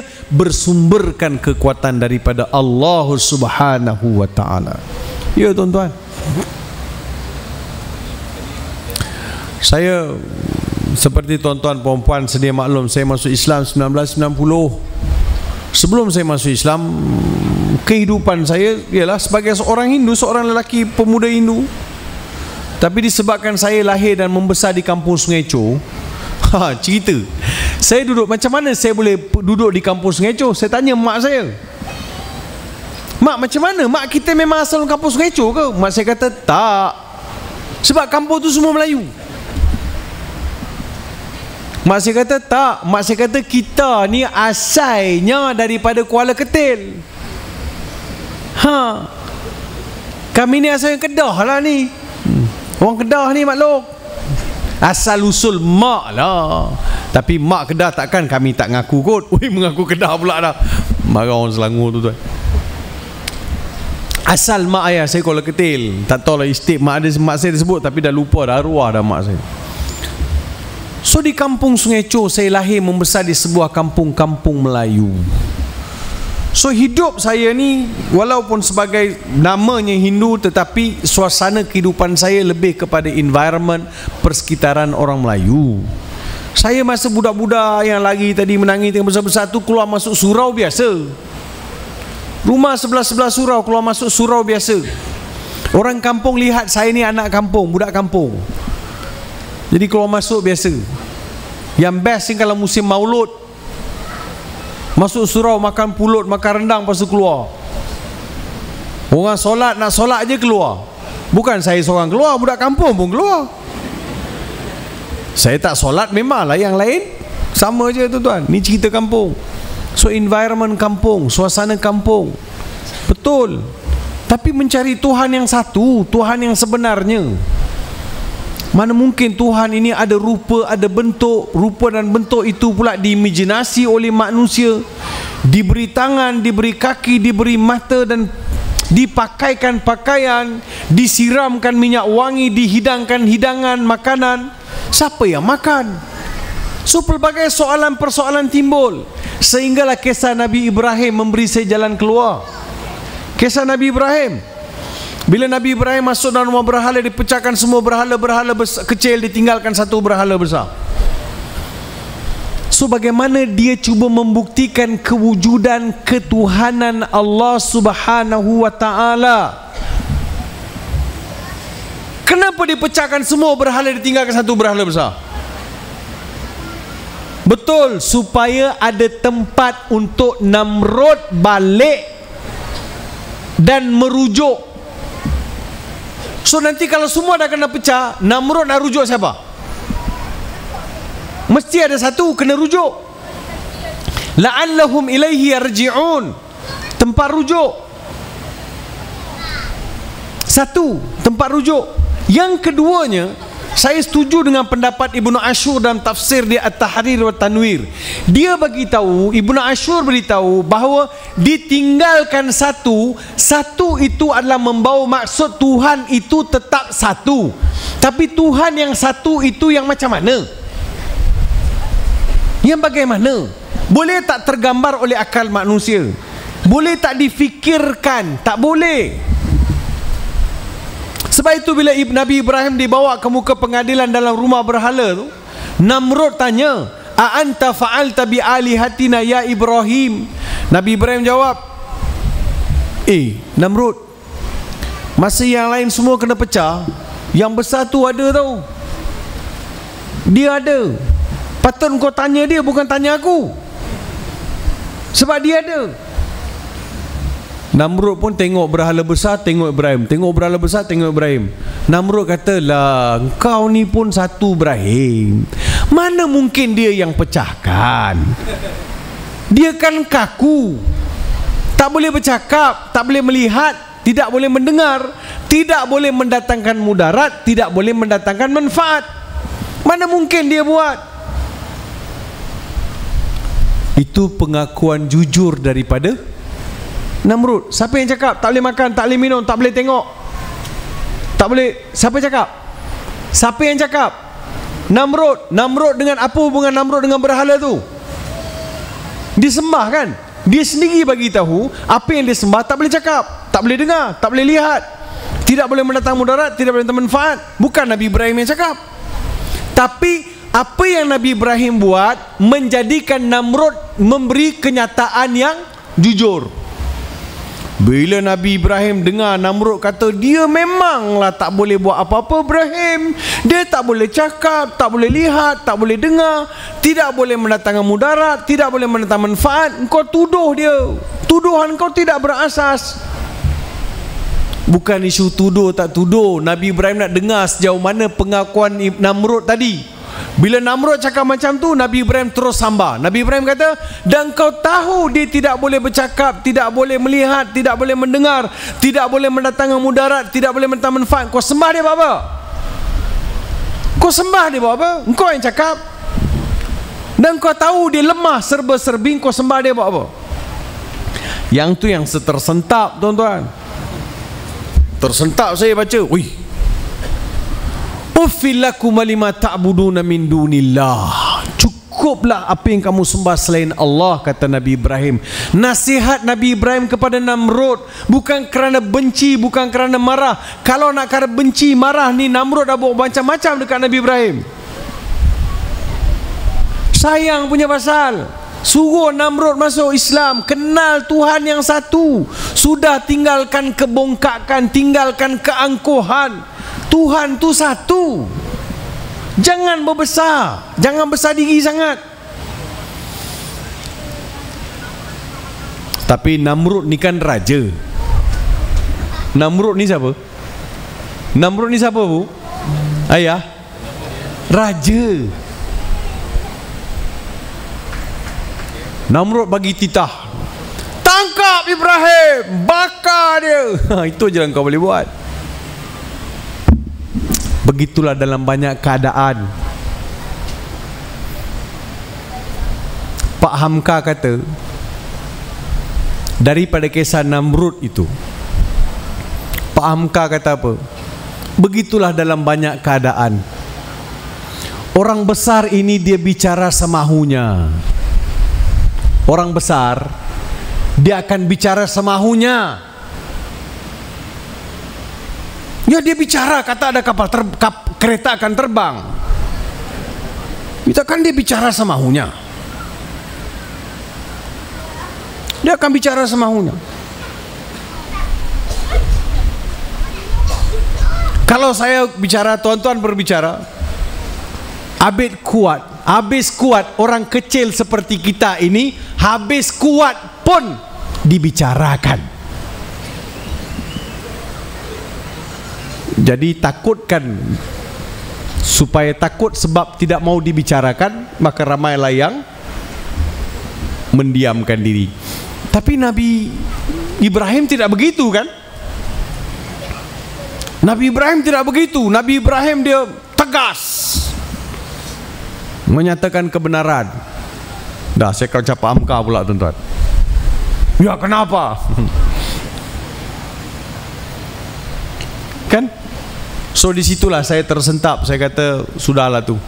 bersumberkan kekuatan daripada Allah Subhanahu wa taala. Ya tuan-tuan, Saya seperti tuan-tuan puan-puan sedia maklum, saya masuk Islam 1990. Sebelum saya masuk Islam, kehidupan saya ialah sebagai seorang Hindu, seorang lelaki pemuda Hindu. Tapi disebabkan saya lahir dan membesar di kampung Sungai Cho, cerita saya duduk, macam mana saya boleh duduk di kampung Sungai Cho? Saya tanya mak saya, mak, macam mana? Mak kita memang asal kampung Sungai Cho ke? Mak saya kata tak, sebab kampung tu semua Melayu. Mak saya kata tak, mak saya kata kita ni asalnya daripada Kuala Ketil. Kami ni asalnya Kedah lah ni. Orang Kedah ni maklum. Asal usul mak lah. Tapi mak Kedah takkan kami tak ngaku kot. Ui, mengaku Kedah pula dah. Marah orang Selangor tu tuan. Asal mak ayah saya Kuala Ketil. Tak tahu lah istik mak saya disebut, tapi dah lupa dah arwah dah mak saya. So di kampung Sungai Cho saya lahir membesar di sebuah kampung-kampung Melayu. So hidup saya ni walaupun sebagai namanya Hindu, tetapi suasana kehidupan saya lebih kepada environment persekitaran orang Melayu. Saya masa budak-budak yang lagi tadi menangis yang besar-besar tu keluar masuk surau biasa. Rumah sebelah-sebelah surau, keluar masuk surau biasa. Orang kampung lihat saya ni anak kampung, budak kampung. Jadi keluar masuk biasa. Yang best ni kalau musim maulud, masuk surau makan pulut, makan rendang, lepas tu keluar. Orang solat, nak solat je keluar. Bukan saya seorang keluar, budak kampung pun keluar. Saya tak solat memanglah, yang lain sama je tu tuan. Ni cerita kampung. So environment kampung, suasana kampung. Betul. Tapi mencari Tuhan yang satu, Tuhan yang sebenarnya. Mana mungkin Tuhan ini ada rupa, ada bentuk. Rupa dan bentuk itu pula diimajinasi oleh manusia. Diberi tangan, diberi kaki, diberi mata, dan dipakaikan pakaian, disiramkan minyak wangi, dihidangkan hidangan makanan. Siapa yang makan? So pelbagai soalan-persoalan timbul, sehinggalah kisah Nabi Ibrahim memberi saya jalan keluar. Kisah Nabi Ibrahim, bila Nabi Ibrahim masuk dalam rumah berhala, dipecahkan semua berhala-berhala kecil, ditinggalkan satu berhala besar. So bagaimana dia cuba membuktikan kewujudan ketuhanan Allah Subhanahu wa ta'ala? Kenapa dipecahkan semua berhala, ditinggalkan satu berhala besar? Betul, supaya ada tempat untuk Namrud balik dan merujuk. So nanti kalau semua dah kena pecah, Namrud nak rujuk siapa? Mesti ada satu kena rujuk. La'allahum ilaihi yarji'un. Tempat rujuk. Satu, tempat rujuk. Yang keduanya, saya setuju dengan pendapat Ibnu Ashur dalam tafsir dia At-Tahrir wa Tanwir. Dia beritahu, Ibnu Ashur beritahu bahawa ditinggalkan satu, satu itu adalah membawa maksud Tuhan itu tetap satu. Tapi Tuhan yang satu itu yang macam mana? Yang bagaimana? Boleh tak tergambar oleh akal manusia? Boleh tak difikirkan? Tak boleh. Sebab itu bila Nabi Ibrahim dibawa ke muka pengadilan dalam rumah berhala tu, Namrud tanya, "A anta fa'alta bi alihatina ya Ibrahim?" Nabi Ibrahim jawab, Namrud, masa yang lain semua kena pecah, yang besar tu ada tau. Dia ada. Patut kau tanya dia, bukan tanya aku. Sebab dia ada. Namrud pun tengok berhala besar, tengok Ibrahim. Tengok berhala besar, tengok Ibrahim. Namrud kata, lah, kau ni pun satu Ibrahim. Mana mungkin dia yang pecahkan? Dia kan kaku, tak boleh bercakap, tak boleh melihat, tidak boleh mendengar, tidak boleh mendatangkan mudarat, tidak boleh mendatangkan manfaat. Mana mungkin dia buat? Itu pengakuan jujur daripada Namrud. Siapa yang cakap tak boleh makan, tak boleh minum, tak boleh tengok, tak boleh? Siapa cakap? Siapa yang cakap? Namrud. Namrud dengan apa hubungan Namrud dengan berhala tu? Disembah kan? Dia sendiri bagi tahu apa yang dia sembah tak boleh cakap, tak boleh dengar, tak boleh lihat. tidak boleh mendatangkan mudarat, tidak boleh mendatangkan manfaat. Bukan Nabi Ibrahim yang cakap. Tapi apa yang Nabi Ibrahim buat menjadikan Namrud memberi kenyataan yang jujur. Bila Nabi Ibrahim dengar Namrud kata dia memanglah tak boleh buat apa-apa Ibrahim, dia tak boleh cakap, tak boleh lihat, tak boleh dengar, tidak boleh mendatangkan mudarat, tidak boleh mendatangkan manfaat, engkau tuduh dia. Tuduhan kau tidak berasas. Bukan isu tuduh tak tuduh. Nabi Ibrahim nak dengar sejauh mana pengakuan Namrud tadi. Bila Namrud cakap macam tu, Nabi Ibrahim terus sambar. Nabi Ibrahim kata, dan kau tahu dia tidak boleh bercakap, tidak boleh melihat, tidak boleh mendengar, tidak boleh mendatangkan mudarat, tidak boleh mendatangkan manfaat. Kau sembah dia buat apa? Kau sembah dia buat apa? Engkau yang cakap. Dan kau tahu dia lemah, serba-serbi, kau sembah dia buat apa? Yang tu yang tersentak, tuan-tuan. Tersentak saya baca. Ui, uffil lakum lima ta'buduna min dunillah. Cukuplah apa yang kamu sembah selain Allah, kata Nabi Ibrahim. Nasihat Nabi Ibrahim kepada Namrud bukan kerana benci, bukan kerana marah. Kalau nak kerana benci, marah ni, Namrud dah buat macam-macam dekat Nabi Ibrahim. Sayang punya pasal. Suruh Namrud masuk Islam, kenal Tuhan yang satu. Sudah tinggalkan kebongkakan, tinggalkan keangkuhan. Tuhan tu satu. Jangan berbesar, jangan besar diri sangat. Tapi Namrud ni kan raja. Namrud ni siapa? Namrud ni siapa, Bu? Ayah? Raja. Namrud bagi titah, tangkap Ibrahim, bakar dia. Itu je yang kau boleh buat. Begitulah dalam banyak keadaan. Pak Hamka kata, daripada kisah Namrud itu, Pak Hamka kata apa? Begitulah dalam banyak keadaan. Orang besar ini dia bicara semahunya. Orang besar dia akan bicara semahunya. Ya, dia bicara kata ada kereta akan terbang. Kita kan dia bicara semahunya. Dia akan bicara semahunya. Kalau saya bicara, tuan-tuan berbicara, habis kuat orang kecil seperti kita ini, habis kuat pun dibicarakan. Jadi takutkan, supaya takut sebab tidak mau dibicarakan, maka ramailah yang mendiamkan diri. Tapi Nabi Ibrahim tidak begitu kan? Nabi Ibrahim tidak begitu. Nabi Ibrahim dia tegas menyatakan kebenaran. Dah, saya akan cakap Hamka pula, tuan-tuan. Ya, kenapa? Kan? So disitulah saya tersentap. Saya kata, sudahlah tu,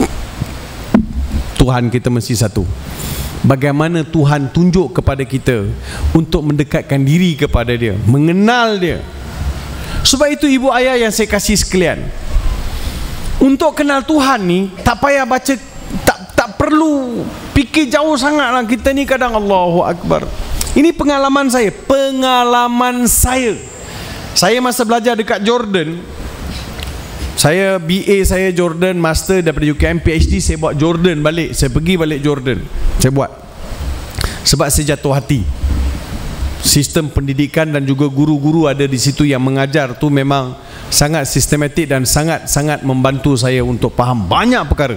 Tuhan kita mesti satu. Bagaimana Tuhan tunjuk kepada kita untuk mendekatkan diri kepada dia, mengenal dia. Sebab itu ibu ayah yang saya kasih sekalian, untuk kenal Tuhan ni tak payah baca, tak perlu fikir jauh sangat lah. Kita ni kadang Allahu Akbar. Ini pengalaman saya. Saya masa belajar dekat Jordan, saya BA saya Jordan, master daripada UKM, PhD saya buat Jordan balik. Saya pergi balik Jordan, saya buat. Sebab saya jatuh hati. Sistem pendidikan dan juga guru-guru ada di situ yang mengajar tu memang sangat sistematik dan sangat-sangat membantu saya untuk faham banyak perkara.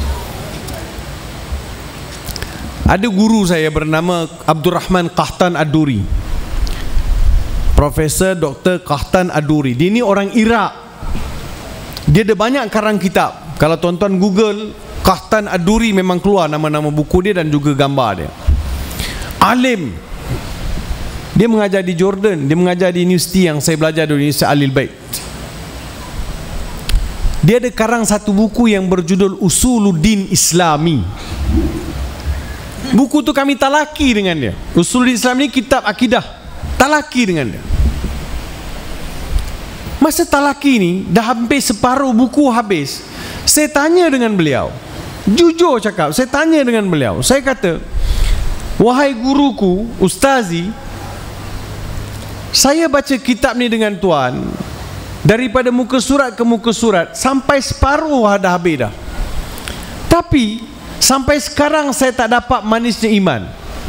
Ada guru saya bernama Abdul Rahman Qahtan Ad-Duri, Profesor Dr. Qahtan Ad-Duri. Dia ni orang Iraq. Dia ada banyak karang kitab. Kalau tuan-tuan Google Qahtan Ad-Duri, memang keluar nama-nama buku dia dan juga gambar dia. Alim. Dia mengajar di Jordan, dia mengajar di universiti yang saya belajar di Universiti Ahlul Bait. Dia ada karang satu buku yang berjudul Usuluddin Islami. Buku tu kami talaki dengan dia. Usuluddin Islam ni kitab akidah, talaki dengan dia. Masa talaki ni dah hampir separuh buku habis, saya tanya dengan beliau, jujur cakap, saya tanya dengan beliau, saya kata, wahai guruku, ustazi, saya baca kitab ni dengan tuan daripada muka surat ke muka surat sampai separuh dah habis dah, tapi sampai sekarang saya tak dapat manisnya iman.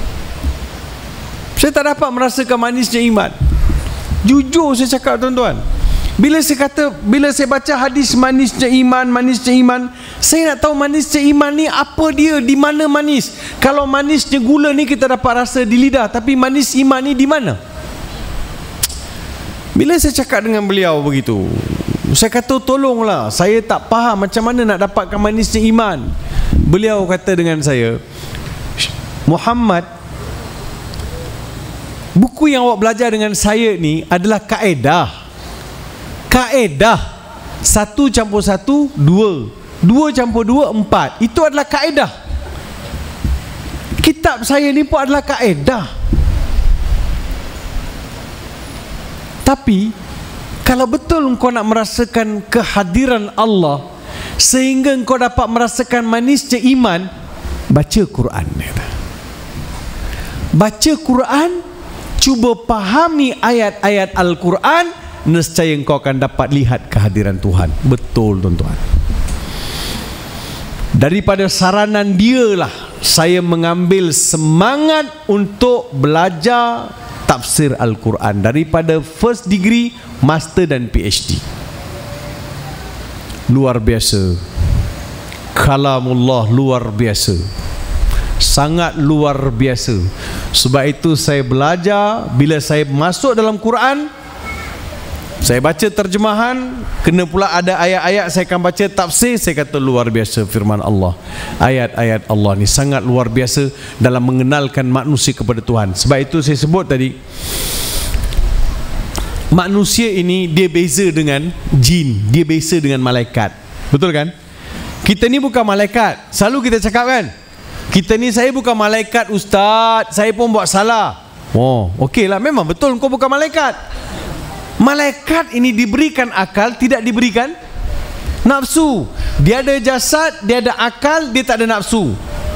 Saya tak dapat merasakan manisnya iman. Jujur saya cakap tuan-tuan. Bila saya baca hadis manisnya iman, saya nak tahu manisnya iman ni apa dia, di mana manis. Kalau manisnya gula ni kita dapat rasa di lidah, tapi manis iman ni di mana? Bila saya cakap dengan beliau begitu, saya kata tolonglah, saya tak faham macam mana nak dapatkan manisnya iman. Beliau kata dengan saya, Muhammad, buku yang awak belajar dengan saya ni adalah kaedah. 1 campur 1 2, 2 campur 2 4. Itu adalah kaedah. Kitab saya ni pun adalah kaedah. Tapi kalau betul engkau nak merasakan kehadiran Allah sehingga engkau dapat merasakan manisnya iman, baca Quran. Baca Quran, cuba pahami ayat-ayat Al-Quran, nescaya engkau akan dapat lihat kehadiran Tuhan. Betul tuan-tuan. Daripada saranan dialah saya mengambil semangat untuk belajar tafsir Al-Quran, daripada first degree, master dan PhD. Luar biasa. Kalamullah luar biasa, sangat luar biasa. Sebab itu saya belajar, bila saya masuk dalam Quran, saya baca terjemahan, kena pula ada ayat-ayat, saya akan baca tafsir, saya kata luar biasa firman Allah. Ayat-ayat Allah ni sangat luar biasa dalam mengenalkan manusia kepada Tuhan. Sebab itu saya sebut tadi, manusia ini dia beza dengan jin, dia beza dengan malaikat. Betul kan? Kita ni bukan malaikat. Selalu kita cakap kan, kita ni, saya bukan malaikat ustaz, saya pun buat salah. Oh, okey lah, memang betul kau bukan malaikat. Malaikat ini diberikan akal, tidak diberikan nafsu. Dia ada jasad, dia ada akal, dia tak ada nafsu.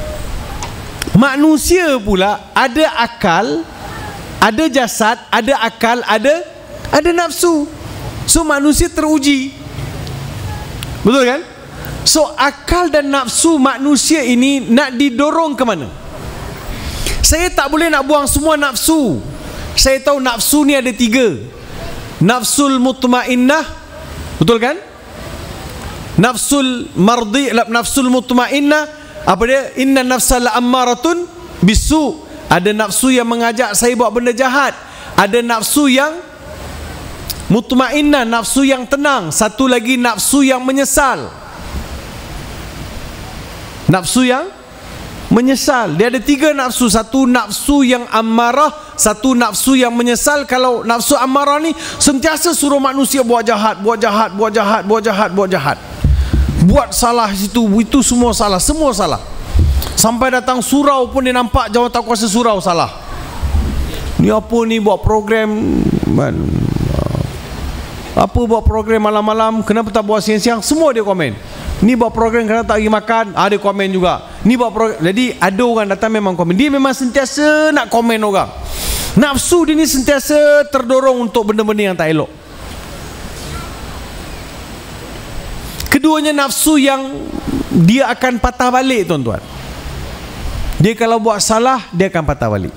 Manusia pula ada akal, ada jasad, ada akal, ada nafsu. So manusia teruji. Betul kan? So akal dan nafsu manusia ini nak didorong ke mana? Saya tak boleh nak buang semua nafsu. Saya tahu nafsu ni ada 3. Nafsul mutmainnah, betul kan? Nafsul mardi, nafsul mutmainnah, apa dia? Inna nafsal ammaratun bisu. Ada nafsu yang mengajak saya buat benda jahat. Ada nafsu yang mutmainnah, nafsu yang tenang. Satu lagi nafsu yang menyesal. Nafsu yang menyesal. Dia ada 3 nafsu. Satu nafsu yang amarah, satu nafsu yang menyesal. Kalau nafsu amarah ni sentiasa suruh manusia buat jahat, buat jahat, buat jahat, buat jahat, buat jahat, buat salah situ, itu semua salah, semua salah. Sampai datang surau pun dia nampak jawatan kuasa surau salah. Ni apa ni buat program, apa buat program malam-malam, kenapa tak buat siang-siang? Semua dia komen. Ni buat program kenapa tak pergi makan? Ada komen juga. Ni buat program. Jadi ada orang datang memang komen. Dia memang sentiasa nak komen orang. Nafsu dia ni sentiasa terdorong untuk benda-benda yang tak elok. Keduanya nafsu yang dia akan patah balik tuan-tuan. Dia kalau buat salah, dia akan patah balik.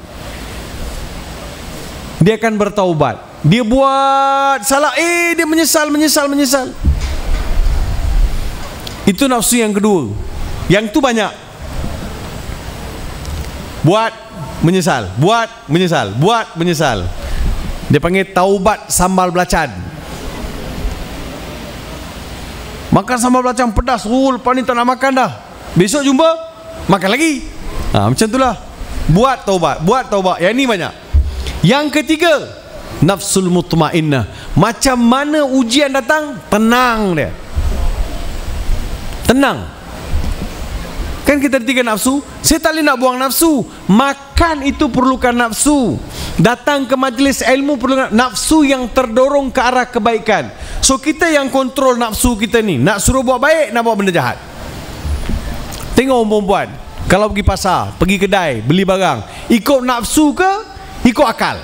Dia akan bertaubat. Dia buat salah, dia menyesal. Itu nafsu yang kedua. Yang tu banyak. Buat, menyesal. Buat, menyesal. Buat, menyesal. Dia panggil taubat sambal belacan. Makan sambal belacan pedas, lepas ni tak nak makan dah. Besok jumpa, makan lagi. Macam itulah. Buat taubat, buat taubat. Yang ni banyak. Yang ketiga, nafsul mutmainnah. Macam mana ujian datang, tenang dia. Tenang. Kan kita ada 3 nafsu. Saya tak boleh nak buang nafsu. Makan itu perlukan nafsu. Datang ke majlis ilmu perlu nafsu yang terdorong ke arah kebaikan. So kita yang kontrol nafsu kita ni, nak suruh buat baik, nak buat benda jahat. Tengok orang perempuan, kalau pergi pasar, pergi kedai, beli barang, ikut nafsu ke ikut akal?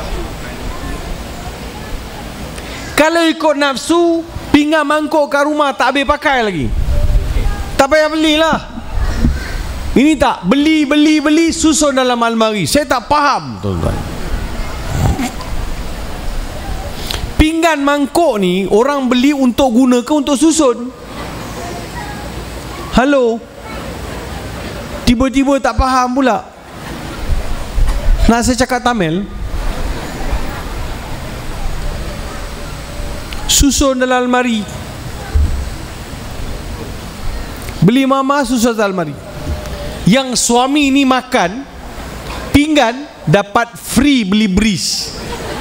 Kalau ikut nafsu, pinggan mangkuk kat rumah tak habis pakai lagi, tak payah belilah. Ini tak, beli susun dalam almari. Saya tak faham, tuan-tuan. Pinggan mangkuk ni orang beli untuk guna ke untuk susun? Halo, tiba-tiba tak faham pula. Nak saya cakap Tamil? Susun dalam almari. Beli mama susun dalam almari. Yang suami ni makan pinggan dapat free beli beris.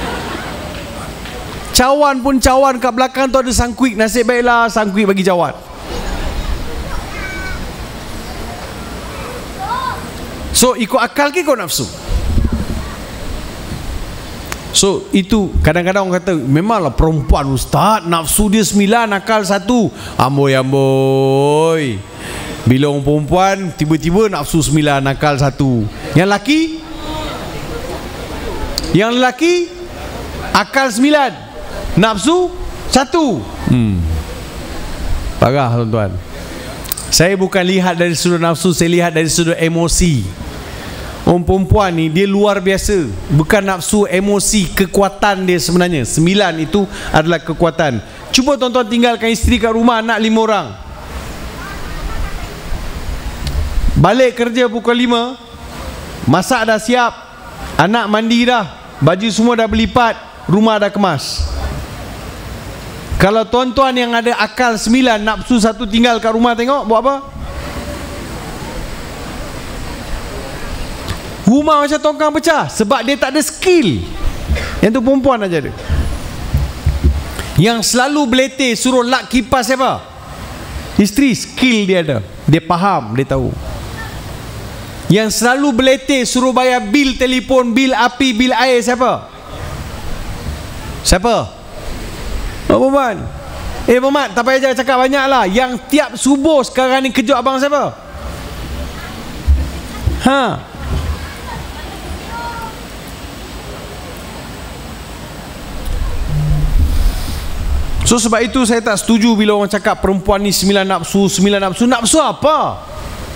Cawan pun cawan kat belakang tu ada sangkuik. Nasib baiklah sangkuik bagi cawan. So ikut akal ke ikut nafsu? So itu kadang-kadang orang kata memanglah perempuan ustaz, nafsu dia 9, akal 1. Amboi. Bila orang perempuan tiba-tiba nafsu 9, akal 1. Yang lelaki? Yang lelaki akal 9, nafsu 1. Parah tuan-tuan. Saya bukan lihat dari sudut nafsu, saya lihat dari sudut emosi. Orang perempuan ni dia luar biasa. Bukan nafsu, emosi, kekuatan dia sebenarnya. 9 itu adalah kekuatan. Cuba tuan-tuan tinggalkan isteri kat rumah, anak 5 orang. Balik kerja pukul 5, masak dah siap, anak mandi dah, baju semua dah berlipat, rumah dah kemas. Kalau tuan-tuan yang ada akal 9, nafsu 1 tinggal kat rumah, tengok buat apa? Rumah macam tongkang pecah. Sebab dia tak ada skill. Yang tu perempuan aja ada. Yang selalu beletih suruh lak kipas siapa? Isteri. Skill dia ada, dia faham, dia tahu. Yang selalu beletih suruh bayar bil telefon, bil api, bil air siapa? Siapa? Oh, perempuan. Perempuan tak payah jangan cakap banyak lah. Yang tiap subuh sekarang ni kejut abang siapa? So sebab itu saya tak setuju bila orang cakap perempuan ni 9 nafsu. 9 nafsu, nafsu apa?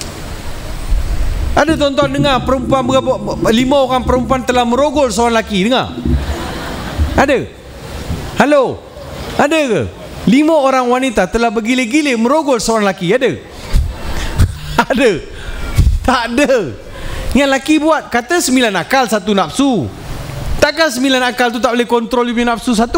Ada tuan-tuan dengar perempuan berapa, 5 orang perempuan telah merogol seorang lelaki, dengar? Ada? Halo? Ada ke? 5 orang wanita telah bergila-gila merogol seorang lelaki, ada? Ada? Tak ada. Yang lelaki buat, kata 9 akal 1 nafsu. Takkan 9 akal tu tak boleh kontrol lebih nafsu 1?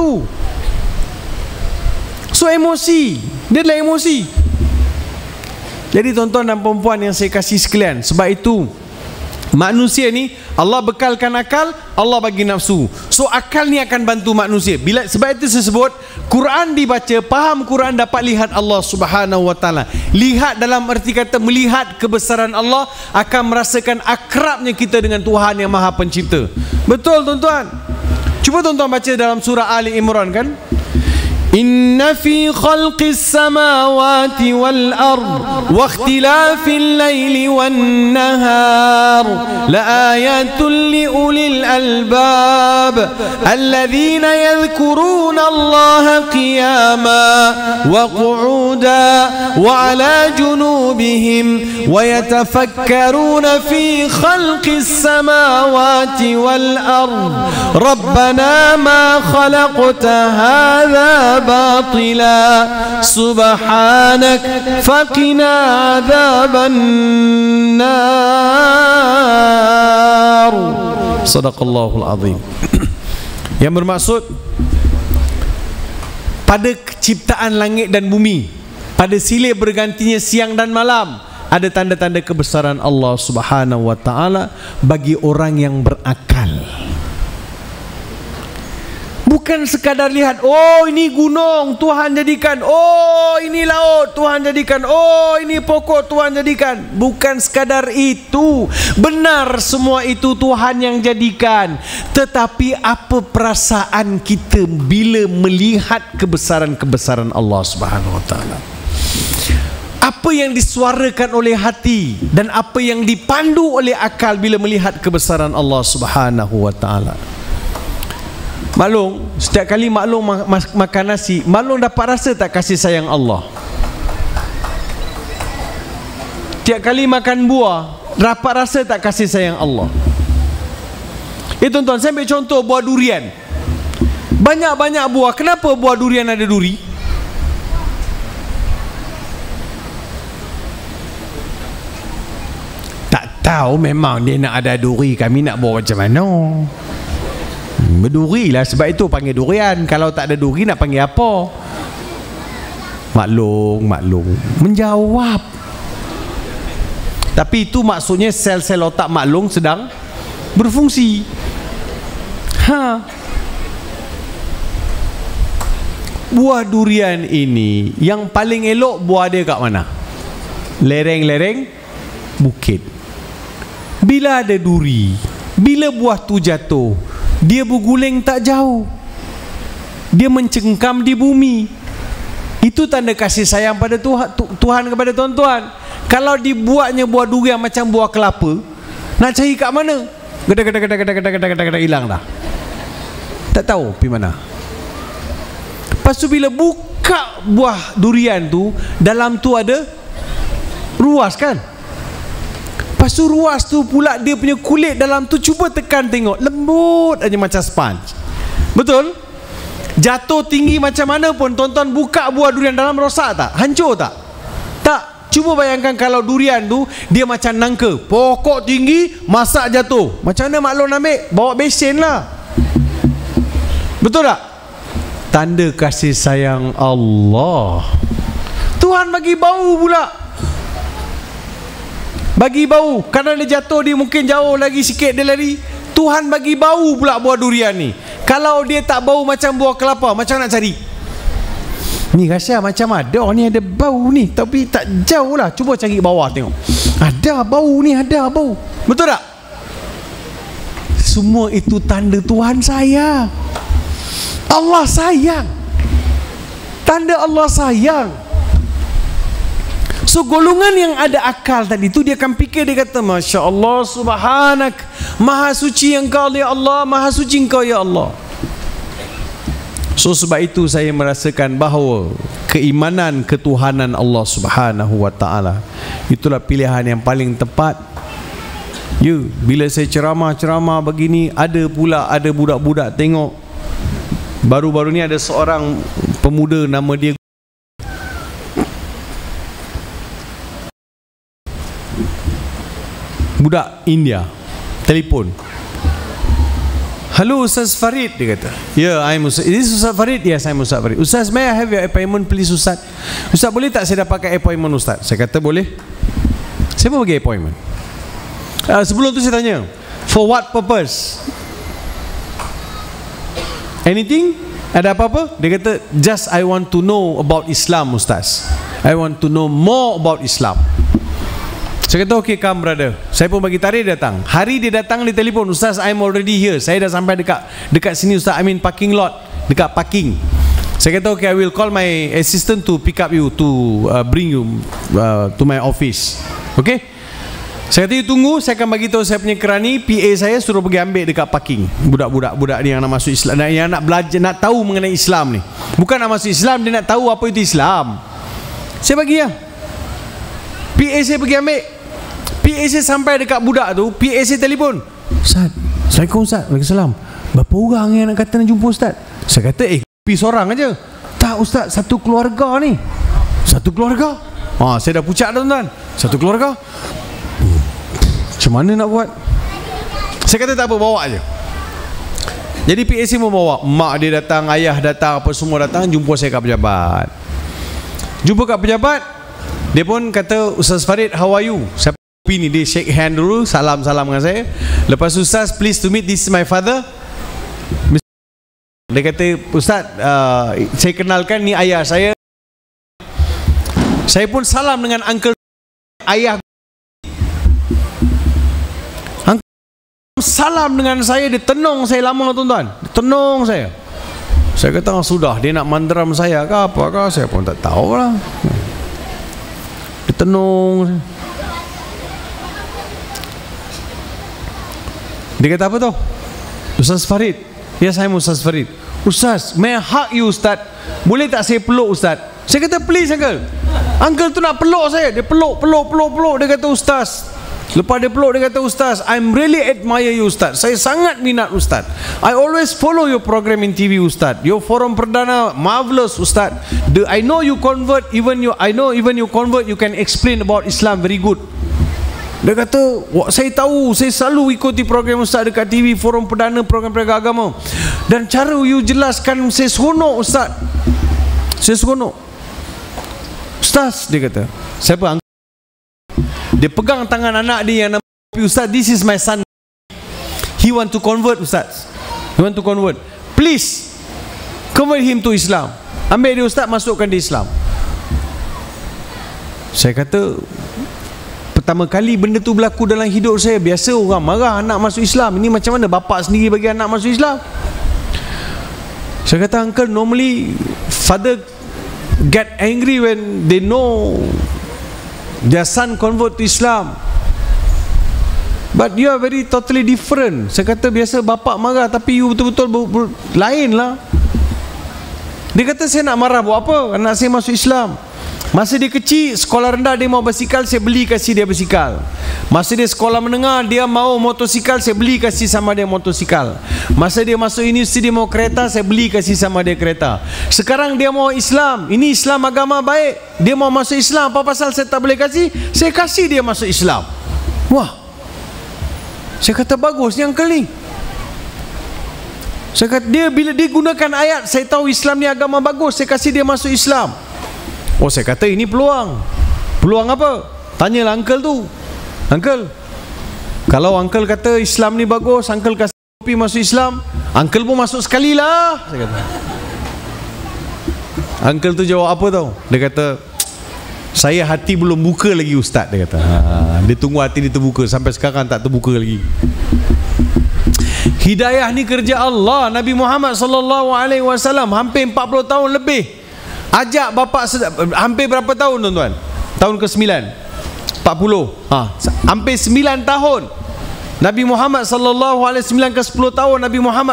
So emosi, dia adalah emosi. Jadi tuan-tuan dan perempuan yang saya kasih sekalian, sebab itu manusia ni Allah bekalkan akal, Allah bagi nafsu. So akal ni akan bantu manusia. Sebab itu saya sebut Quran dibaca, faham Quran, dapat lihat Allah Subhanahu wa taala. Lihat dalam erti kata melihat kebesaran Allah, akan merasakan akrabnya kita dengan Tuhan yang Maha Pencipta. Betul tuan-tuan? Cuba tuan-tuan baca dalam surah Ali Imran kan? Inna fi khalqis samawati wal ard wa ikhtilafil laili wan nahar la ayatun li ulil albab alladhina yadhkuruna Allaha qiyama wa qu'uda wa ala junubihim wa yatafakkaruna fi khalqis samawati wal ard rabbana ma khalaqta hadha باطلا سبحانك فقنا عذاب النار. Sadaqallahul azim. Yang bermaksud pada ciptaan langit dan bumi, pada silih bergantinya siang dan malam, ada tanda-tanda kebesaran Allah Subhanahu wa taala bagi orang yang berakal. Bukan sekadar lihat, oh ini gunung Tuhan jadikan, oh ini laut Tuhan jadikan, oh ini pokok Tuhan jadikan. Bukan sekadar itu. Benar semua itu Tuhan yang jadikan, tetapi apa perasaan kita bila melihat kebesaran-kebesaran Allah Subhanahu wa taala? Apa yang disuarakan oleh hati dan apa yang dipandu oleh akal bila melihat kebesaran Allah Subhanahu wa taala? Maklum, setiap kali maklum makan nasi, maklum dapat rasa tak kasih sayang Allah? Setiap kali makan buah, dapat rasa tak kasih sayang Allah? Tuan-tuan, saya ambil contoh buah durian. Banyak-banyak buah. Kenapa buah durian ada duri? Tak tahu, memang dia nak ada duri. Kami nak buat macam mana? Berduri lah, sebab itu panggil durian. Kalau tak ada duri nak panggil apa? Maklum menjawab. Tapi itu maksudnya sel-sel otak maklum sedang berfungsi. Buah durian ini yang paling elok buah dia kat mana? Lereng-lereng bukit. Bila ada duri, bila buah tu jatuh, dia berguling tak jauh, dia mencengkam di bumi. Itu tanda kasih sayang pada Tuhan kepada tuan-tuan. Kalau dibuatnya buah durian macam buah kelapa, nak cari kat mana? Geda hilang dah. Tak tahu pergi mana. Lepas tu bila buka buah durian tu, dalam tu ada ruas kan? Lepas tu ruas tu pula dia punya kulit dalam tu, cuba tekan tengok, lembut aja macam sponge. Betul? Jatuh tinggi macam mana pun, tuan-tuan buka buah durian dalam, rosak tak? Hancur tak? Tak. Cuba bayangkan kalau durian tu dia macam nangka, pokok tinggi, masak jatuh. Macam mana maklum ambil? Bawa besen lah. Betul tak? Tanda kasih sayang Allah. Tuhan bagi bau pula. Bagi bau, kerana dia jatuh, dia mungkin jauh lagi sikit dia lari. Tuhan bagi bau pula buah durian ni. Kalau dia tak bau macam buah kelapa, macam nak cari? Ni rasa macam ada bau ni, tapi tak jauh lah. Cuba cari bawah tengok, ada bau ni, ada bau. Betul tak? Semua itu tanda Tuhan sayang. Allah sayang. Tanda Allah sayang. So golongan yang ada akal tadi tu, dia akan fikir, dia kata, Masya Allah, Subhanak, Maha suci Engkau ya Allah, Maha suci Engkau ya Allah. So sebab itu saya merasakan bahawa keimanan ketuhanan Allah Subhanahu wa ta'ala, itulah pilihan yang paling tepat. Ya, bila saya ceramah begini, ada budak-budak tengok. Baru-baru ni ada seorang pemuda, nama dia budak India, telefon, "Hello Ustaz Farid," dia kata. "Yeah, I'm Ustaz. Is this Ustaz Farid?" "Yes, I'm Ustaz Farid." "Ustaz, may I have your appointment please Ustaz?" "Ustaz, boleh tak saya dapatkan appointment Ustaz?" Saya kata boleh. Saya pun bagi appointment. Sebelum tu saya tanya, "For what purpose?" "Anything?" "Ada apa-apa?" Dia kata, "Just I want to know about Islam Ustaz. I want to know more about Islam." Saya kata, "Okay, come brother." Saya pun bagi tarikh, datang. Hari dia datang, dia telefon, "Ustaz, I'm already here. Saya dah sampai dekat sini Ustaz. I'm in parking lot, dekat parking." Saya kata, "Okay, I will call my assistant to pick up you, to bring you to my office." Okay. Saya kata, "You tunggu, saya akan bagi tahu saya punya kerani, PA saya suruh pergi ambil dekat parking budak ni yang nak masuk Islam, yang nak belajar, nak tahu mengenai Islam ni. Bukan nak masuk Islam, dia nak tahu apa itu Islam." Saya bagi ya. PA saya pergi ambil. PA saya sampai dekat budak tu, PA saya telefon, "Ustaz, Assalamualaikum Ustaz." "Waalaikumsalam. Berapa orang yang nak kata nak jumpa Ustaz?" Saya kata, pergi seorang aja." "Tak Ustaz, satu keluarga ni." "Satu keluarga?" Saya dah pucat dah tuan-tuan. "Satu keluarga? Macam mana nak buat?" Saya kata, "Tak apa, bawa aja." Jadi PA saya membawa, mak dia datang, ayah datang, apa semua datang, jumpa saya kat pejabat. Jumpa kat pejabat, dia pun kata, "Ustaz Farid, how are you?" Saya ni, dia shake hand dulu, salam dengan saya. Lepas tu, "Ustaz, please to meet, this is my father, Dia kata, Ustaz, saya kenalkan ni ayah saya. Saya pun salam dengan uncle ayah. Uncle salam dengan saya, dia tenung saya lama tuan-tuan. Dia tenung saya. Saya kata, sudah dia nak mandaram saya ke apa ke, saya pun tak tahu lah. Dia tenung. Dia kata apa tu? Ustaz Farid. Ya, saya Ustaz Farid. Ustaz, may I hug you Ustaz? Boleh tak saya peluk Ustaz? Saya kata, please uncle. Uncle tu nak peluk saya. Dia peluk. Dia kata, Ustaz. Lepas dia peluk, dia kata, Ustaz, I'm really admire you Ustaz. Saya sangat minat Ustaz. I always follow your program in TV Ustaz. Your forum perdana marvelous Ustaz. I know you convert, I know even you convert, you can explain about Islam very good. Dia kata, saya tahu, saya selalu ikuti program Ustaz dekat TV, forum perdana, program agama. Dan cara you jelaskan, saya seronok Ustaz. Saya seronok. Ustaz, dia kata. Siapa? Dia pegang tangan anak dia yang nama Ustaz, this is my son. He want to convert Ustaz. He want to convert. Please, convert him to Islam. Ambil dia Ustaz, masukkan dia Islam. Saya kata, pertama kali benda tu berlaku dalam hidup saya. Biasa orang marah anak masuk Islam. Ini macam mana bapa sendiri bagi anak masuk Islam? Saya kata, uncle, normally father get angry when they know their son convert to Islam. But you are very totally different. Saya kata, biasa bapa marah, tapi you betul-betul lain lah. Dia kata, saya nak marah buat apa? Anak saya masuk Islam. Masa dia kecil, sekolah rendah dia mau basikal, saya beli kasih dia basikal. Masa dia sekolah menengah, dia mau motosikal, saya beli kasih sama dia motosikal. Masa dia masuk universiti, dia mau kereta, saya beli kasih sama dia kereta. Sekarang dia mau Islam. Ini Islam agama baik. Dia mau masuk Islam, apa pasal saya tak boleh kasih? Saya kasih dia masuk Islam. Wah, saya kata, bagus ni uncle ni. Saya kata, dia bila dia gunakan ayat, saya tahu Islam ni agama bagus, saya kasih dia masuk Islam. Oh, saya kata, ini peluang. Peluang apa? Tanyalah uncle tu. Uncle, kalau uncle kata Islam ni bagus, uncle kasih kopi masuk Islam, uncle pun masuk sekali lah. Saya kata. Uncle tu jawab apa tau? Dia kata, saya hati belum buka lagi Ustaz. Dia kata, dia tunggu hati dia terbuka. Sampai sekarang tak terbuka lagi. Hidayah ni kerja Allah. Nabi Muhammad SAW hampir 40 tahun lebih ajak bapa. Hampir berapa tahun tuan-tuan? Tahun ke-9, 40, hampir 9 tahun. Nabi Muhammad SAW ke 10 tahun Nabi Muhammad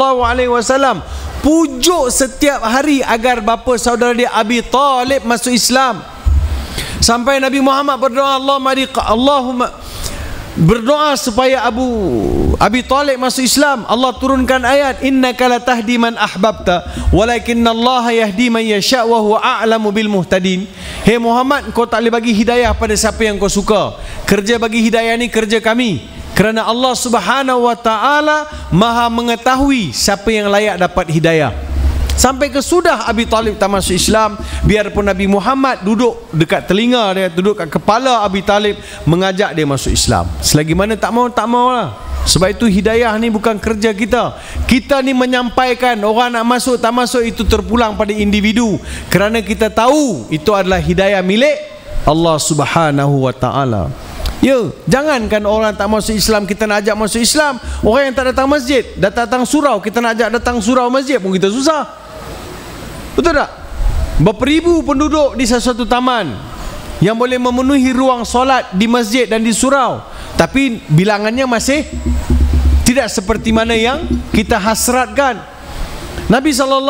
SAW pujuk setiap hari agar bapa saudara dia Abi Talib masuk Islam. Sampai Nabi Muhammad berdoa, Allahumma berdoa supaya Abi Talib masuk Islam. Allah turunkan ayat, innaka latahdi man ahbabta walakinallaha yahdi man yasha wa huwa a'lamu bil muhtadin. Hey Muhammad, kau tak boleh bagi hidayah pada siapa yang kau suka. Kerja bagi hidayah ni kerja kami, kerana Allah Subhanahu wa taala Maha mengetahui siapa yang layak dapat hidayah. Sampai kesudah Abi Talib tak masuk Islam, biarpun Nabi Muhammad duduk dekat telinga dia, duduk kat kepala Abi Talib, mengajak dia masuk Islam. Selagi mana tak mau, tak mau lah. Sebab itu hidayah ni bukan kerja kita. Kita ni menyampaikan, orang nak masuk tak masuk itu terpulang pada individu. Kerana kita tahu itu adalah hidayah milik Allah Subhanahu wa taala. Ya, jangankan orang tak masuk Islam kita nak ajak masuk Islam. Orang yang tak datang masjid, datang surau, kita nak ajak datang surau masjid pun kita susah. Betul tak? Beribu penduduk di sesuatu taman yang boleh memenuhi ruang solat di masjid dan di surau, tapi bilangannya masih tidak seperti mana yang kita hasratkan. Nabi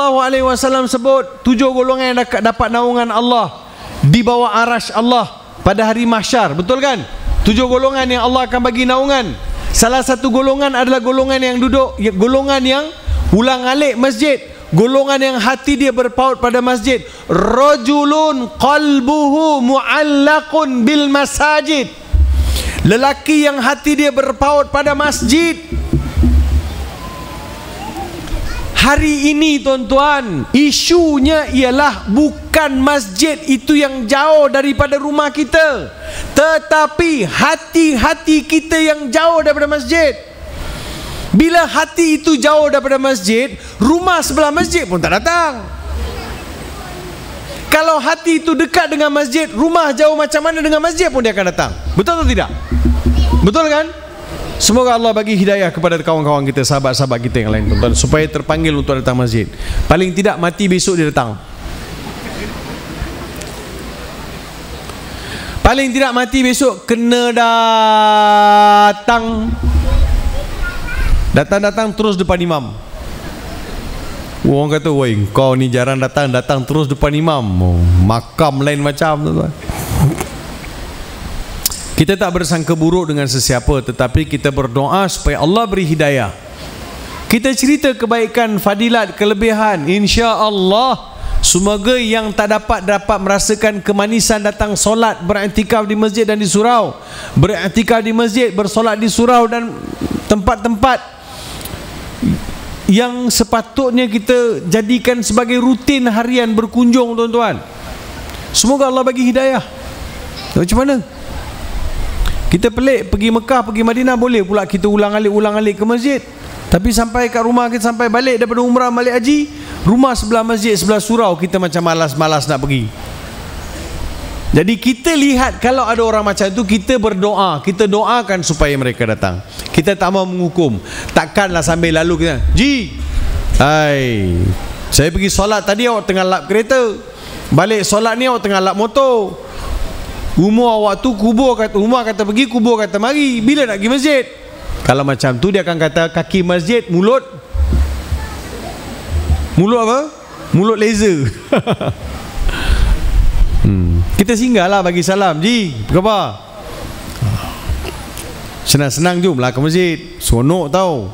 SAW sebut 7 golongan yang dapat naungan Allah di bawah arasy Allah pada hari mahsyar. Betul kan? 7 golongan yang Allah akan bagi naungan. Salah satu golongan adalah golongan yang duduk, golongan yang ulang-alik masjid, golongan yang hati dia berpaut pada masjid. Rajulun qalbuhu mu'allaqun bil masajid. Lelaki yang hati dia berpaut pada masjid. Hari ini tuan-tuan, isunya ialah bukan masjid itu yang jauh daripada rumah kita, tetapi hati-hati kita yang jauh daripada masjid. Bila hati itu jauh daripada masjid, rumah sebelah masjid pun tak datang. Kalau hati itu dekat dengan masjid, rumah jauh macam mana dengan masjid pun dia akan datang. Betul atau tidak? Betul kan? Semoga Allah bagi hidayah kepada kawan-kawan kita, sahabat-sahabat kita yang lain, tuan-tuan, supaya terpanggil untuk datang masjid. Paling tidak mati besok dia datang. Paling tidak mati besok kena datang. Datang-datang terus depan imam. Orang kata, woi, kau ni jarang datang terus depan imam. Makam lain macam, tuan-tuan. Kita tak bersangka buruk dengan sesiapa, tetapi kita berdoa supaya Allah beri hidayah. Kita cerita kebaikan, fadilat, kelebihan. InsyaAllah semoga yang tak dapat merasakan kemanisan datang solat, beriktikaf di masjid dan di surau, beriktikaf di masjid, bersolat di surau dan tempat-tempat yang sepatutnya kita jadikan sebagai rutin harian berkunjung, tuan-tuan. Semoga Allah bagi hidayah. Macam mana? Kita pelik, pergi Mekah, pergi Madinah boleh pula kita ulang-alik ke masjid. Tapi sampai kat rumah kita, sampai balik daripada umrah balik haji, rumah sebelah masjid, sebelah surau, kita macam malas-malas nak pergi. Jadi kita lihat kalau ada orang macam tu, kita berdoa, kita doakan supaya mereka datang. Kita tak mau menghukum. Takkanlah sambil lalu kita, Ji, hai, saya pergi solat tadi awak tengah lap kereta, balik solat ni awak tengah lap motor. Umur awak tu kubur kata, rumah kata pergi, kubur kata mari. Bila nak pergi masjid? Kalau macam tu dia akan kata kaki masjid, mulut apa? Mulut laser. Kita singgahlah bagi salam. Ji, apa khabar? Senang-senang jomlah ke masjid. Seronok tau.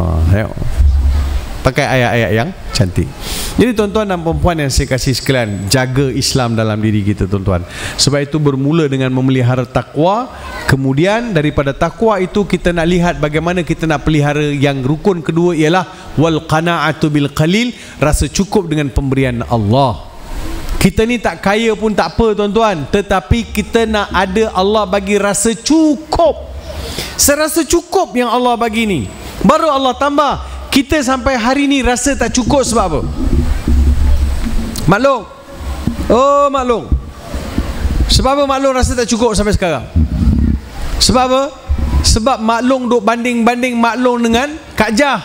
Pakai ayat-ayat yang cantik. Jadi tuan-tuan dan perempuan yang saya kasih sekalian, jaga Islam dalam diri kita, tuan-tuan. Sebab itu bermula dengan memelihara takwa. Kemudian daripada takwa itu kita nak lihat bagaimana kita nak pelihara yang rukun kedua, ialah wal qana'atu bil qalil, rasa cukup dengan pemberian Allah. Kita ni tak kaya pun tak apa, tuan-tuan, tetapi kita nak ada Allah bagi rasa cukup. Serasa cukup yang Allah bagi ni, baru Allah tambah. Kita sampai hari ni rasa tak cukup sebab apa? Maklum. Oh, maklum. Sebab apa maklum rasa tak cukup sampai sekarang? Sebab apa? Sebab maklum duk banding-banding maklum dengan Kak Jah.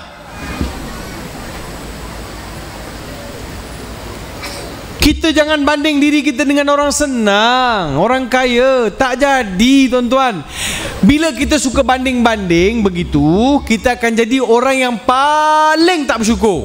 Kita jangan banding diri kita dengan orang senang, orang kaya. Tak jadi, tuan-tuan. Bila kita suka banding-banding begitu, kita akan jadi orang yang paling tak bersyukur.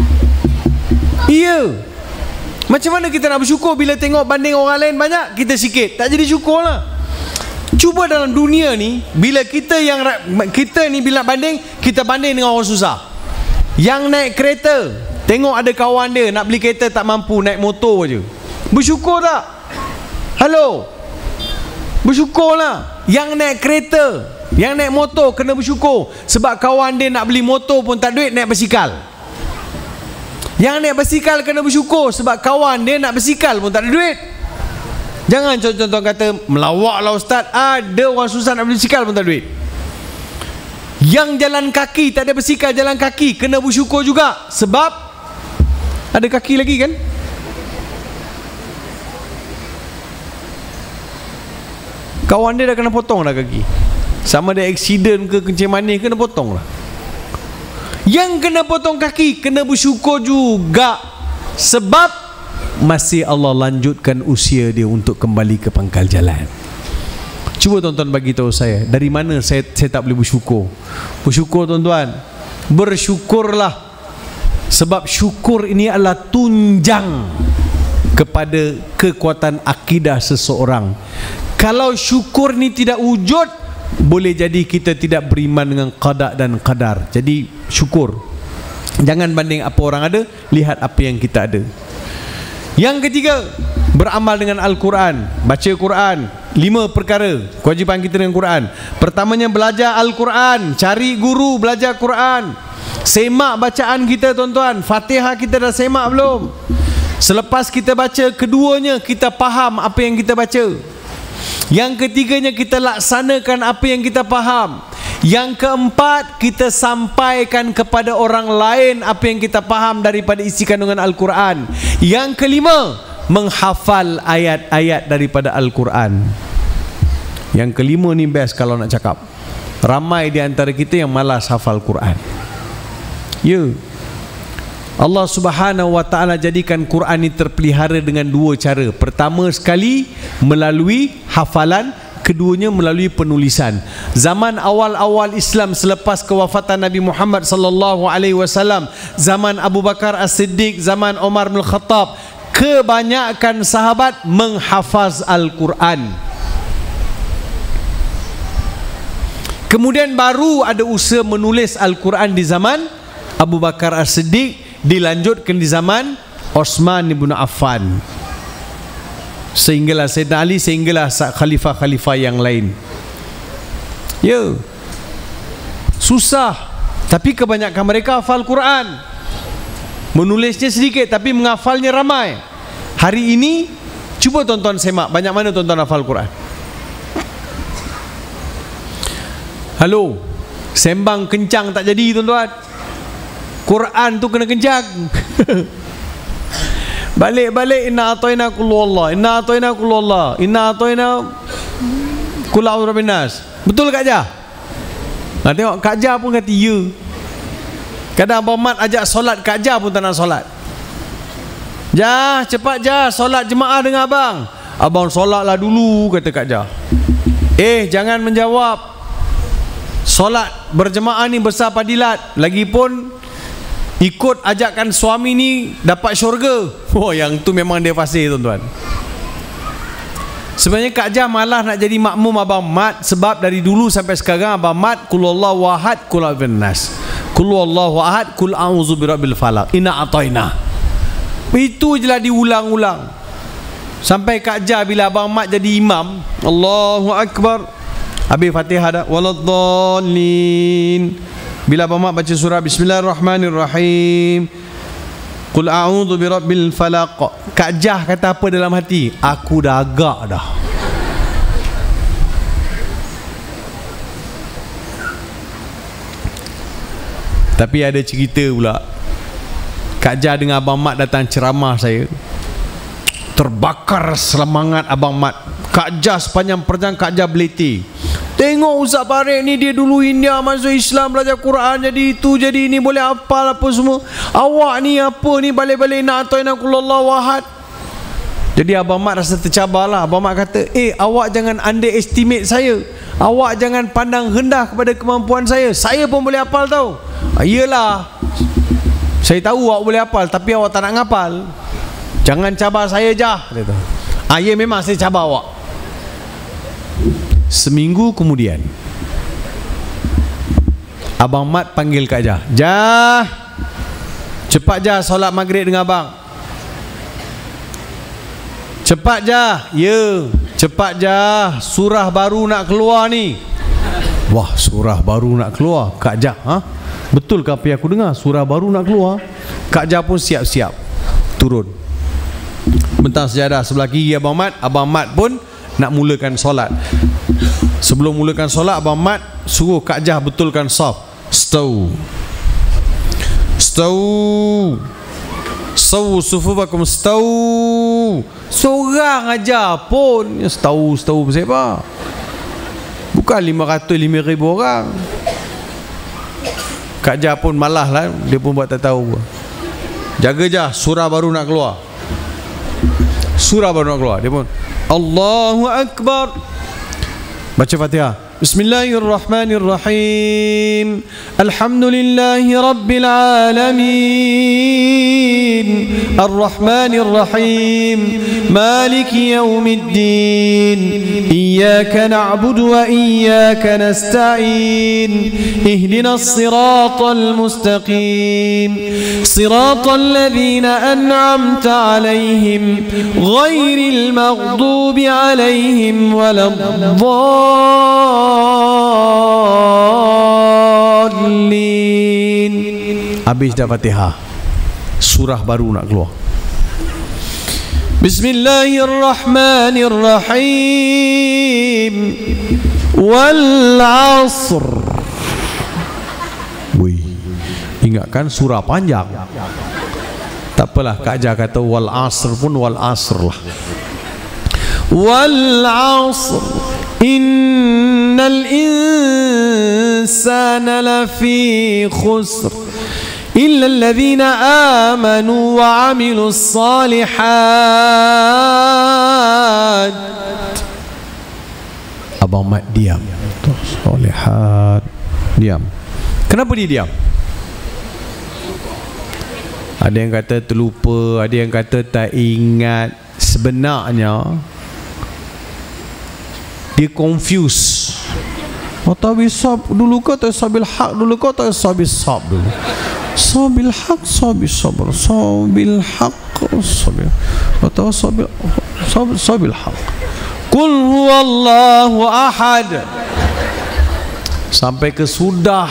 Iya. Macam mana kita nak bersyukur bila tengok banding orang lain banyak, kita sikit? Tak jadi syukur lah. Cuba dalam dunia ni, bila kita ni bila banding, kita banding dengan orang susah. Yang naik kereta, tengok ada kawan dia nak beli kereta tak mampu, naik motor je. Bersyukur tak? Halo? Bersyukurlah. Yang naik kereta, yang naik motor kena bersyukur. Sebab kawan dia nak beli motor pun tak duit, naik basikal. Yang naik basikal kena bersyukur sebab kawan dia nak basikal pun tak ada duit. Jangan contoh-contoh kata melawaklah ustaz, ada orang susah nak beli basikal pun tak ada duit. Yang jalan kaki, tak ada basikal, jalan kaki, kena bersyukur juga sebab ada kaki lagi kan. Kawan dia dah kena potong dah kaki. Sama ada aksiden ke kencing manis, kena potong lah. Yang kena potong kaki kena bersyukur juga sebab masih Allah lanjutkan usia dia untuk kembali ke pangkal jalan. Cuba tuan-tuan bagi tahu saya, dari mana saya tak boleh bersyukur? Bersyukur, tuan-tuan. Bersyukurlah. Sebab syukur ini adalah tunjang kepada kekuatan akidah seseorang. Kalau syukur ni tidak wujud, boleh jadi kita tidak beriman dengan qada dan qadar. Jadi syukur. Jangan banding apa orang ada, lihat apa yang kita ada. Yang ketiga, beramal dengan Al-Quran. Baca Quran. 5 perkara kewajipan kita dengan Quran. Pertamanya belajar Al-Quran. Cari guru belajar Quran. Semak bacaan kita, tuan-tuan. Fatihah kita dah semak belum? Selepas kita baca, keduanya kita faham apa yang kita baca. Yang ketiganya kita laksanakan apa yang kita faham. Yang keempat, kita sampaikan kepada orang lain apa yang kita faham daripada isi kandungan Al-Quran. Yang kelima, menghafal ayat-ayat daripada Al-Quran. Yang kelima ni best kalau nak cakap. Ramai di antara kita yang malas hafal Quran. Ya, Allah Subhanahu wa ta'ala jadikan Quran ini terpelihara dengan dua cara. Pertama sekali melalui hafalan, keduanya melalui penulisan. Zaman awal-awal Islam selepas kewafatan Nabi Muhammad sallallahu alaihi wasallam, zaman Abu Bakar As-Siddiq, zaman Umar bin Khattab, kebanyakan sahabat menghafaz Al-Quran. Kemudian baru ada usaha menulis Al-Quran di zaman Abu Bakar As-Siddiq, dilanjutkan di zaman Osman bin Affan, sehinggalah Sayyidina Ali, sehinggalah khalifah-khalifah yang lain. Ya, susah, tapi kebanyakan mereka hafal Quran. Menulisnya sedikit tapi menghafalnya ramai. Hari ini cuba tonton semak, banyak mana tonton hafal Quran? Halo, sembang kencang tak jadi tuan-tuan. Quran tu kena kencang. Balik-balik inna atoina kullu Allah, inna atoina kullu Allah, inna atoina kullu a'udzu nas. Betul Kak Jah? Nah, tengok Kak Jah pun kata ya. Kadang Abang Mat ajak solat, Kak Jah pun tak nak solat. Jah, cepat Jah, solat jemaah dengan abang. Abang solatlah dulu, kata Kak Jah. Jangan menjawab. Solat berjemaah ni besar fadilat. Lagipun ikut ajakan suami ni dapat syurga. Oh, yang tu memang dia fasih tuan-tuan. Sebenarnya Kak Jah malah nak jadi makmum Abang Mat, sebab dari dulu sampai sekarang Abang Mat kul huwallahu ahad, kul a'udzu binnas, kul huwallahu ahad, kul a'udzu birabbil falaq, inna atoina. Itu je lah diulang-ulang. Sampai Kak Jah bila Abang Mat jadi imam, Allahu Akbar, habis Fatihah dah, waladdallin. Bila Abang Mat baca surah Bismillahirrahmanirrahim, Qul a'udzu birabbil falaq, Kak Jah kata apa dalam hati? Aku dah agak dah. Tapi ada cerita pula. Kak Jah dengan Abang Mat datang ceramah saya. Terbakar semangat Abang Mat. Kak Jah sepanjang perjalanan Kak Jah beliti. Tengok Ustaz Farid ni, dia dulu India masuk Islam, belajar Quran, jadi itu jadi ini, boleh hafal apa semua. Awak ni apa ni, balik-balik nak atoina kullallahu ahad. Jadi Abang Mat rasa tercabarlah. Abang Mat kata, awak jangan underestimate saya. Awak jangan pandang rendah kepada kemampuan saya. Saya pun boleh hafal tau. Iyalah, saya tahu awak boleh hafal, tapi awak tak nak ngapal. Jangan cabar saya Jah. Ya memang saya cabar awak. Seminggu kemudian Abang Mat panggil Kak Jah. Jah, cepat Jah solat maghrib dengan abang. Cepat Jah. Ya, cepat Jah, surah baru nak keluar ni. Wah, surah baru nak keluar. Kak Jah, betul ke apa yang aku dengar? Surah baru nak keluar. Kak Jah pun siap-siap turun, bentang sejadah sebelah kiri Abang Mat. Abang Mat pun nak mulakan solat. Sebelum mulakan solat, Abang Mat suruh Kak Jah betulkan saf. Stau, stau, stau sufufakum, stau. Seorang aja pun stau pasal apa? Bukan 500-5,000 orang. Kak Jah pun malah lah, dia pun buat tak tahu. Jaga Jah, surah baru nak keluar. Surah baru nak keluar, dia pun Allahu Akbar, baca Fatihah. Bismillahirrahmanirrahim. Alhamdulillahi rabbil alamin. Ar-Rahmanirrahim. Maliki yaumiddin. Iyyaka na'budu wa iyyaka nasta'in. Ihdinas siratal mustaqim. Siratal ladzina an'amta 'alaihim ghairil maghdubi 'alaihim waladdallin. Habis dah Fatihah, surah baru nak keluar. Bismillahirrahmanirrahim. Wal 'asr. Ingatkan surah panjang. Tak apalah, Kak Jah kata wal asr pun wal asr lah. Wal asr innal insana lafi khusr illa alladhina amanu wa amilus salihat. Abang Mat diam. Salihat. Diam. Kenapa dia diam? Ada yang kata terlupa, ada yang kata tak ingat. Sebenarnya dia confuse. Tabi sab dulu ke, tak sabil haq dulu ke, tak sabil sab dulu. Sabil haq, sabil sabr, sabil haq, sabil. Atau sabil haq. Qul huwallahu ahad. Sampai ke sudah.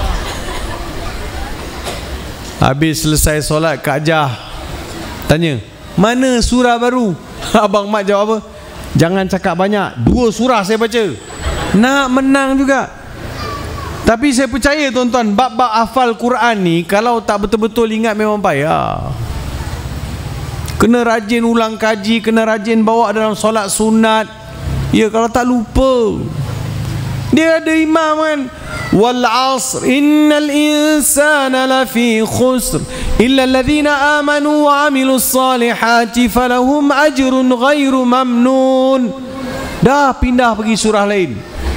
Habis selesai solat, Kak Jah tanya, mana surah baru? Abang Mat jawab apa? Jangan cakap banyak, 2 surah saya baca. Nak menang juga. Tapi saya percaya tuan-tuan, bab-bab hafal Quran ni kalau tak betul-betul ingat memang payah. Kena rajin ulang kaji, kena rajin bawa dalam solat sunat. Ya, kalau tak lupa. Dia ada imam kan, wal asr innal insana lafi khusr illa alladhina amanu wa amilus salihati falahum ajrun ghairu mamnun. Dah pindah pergi surah lain.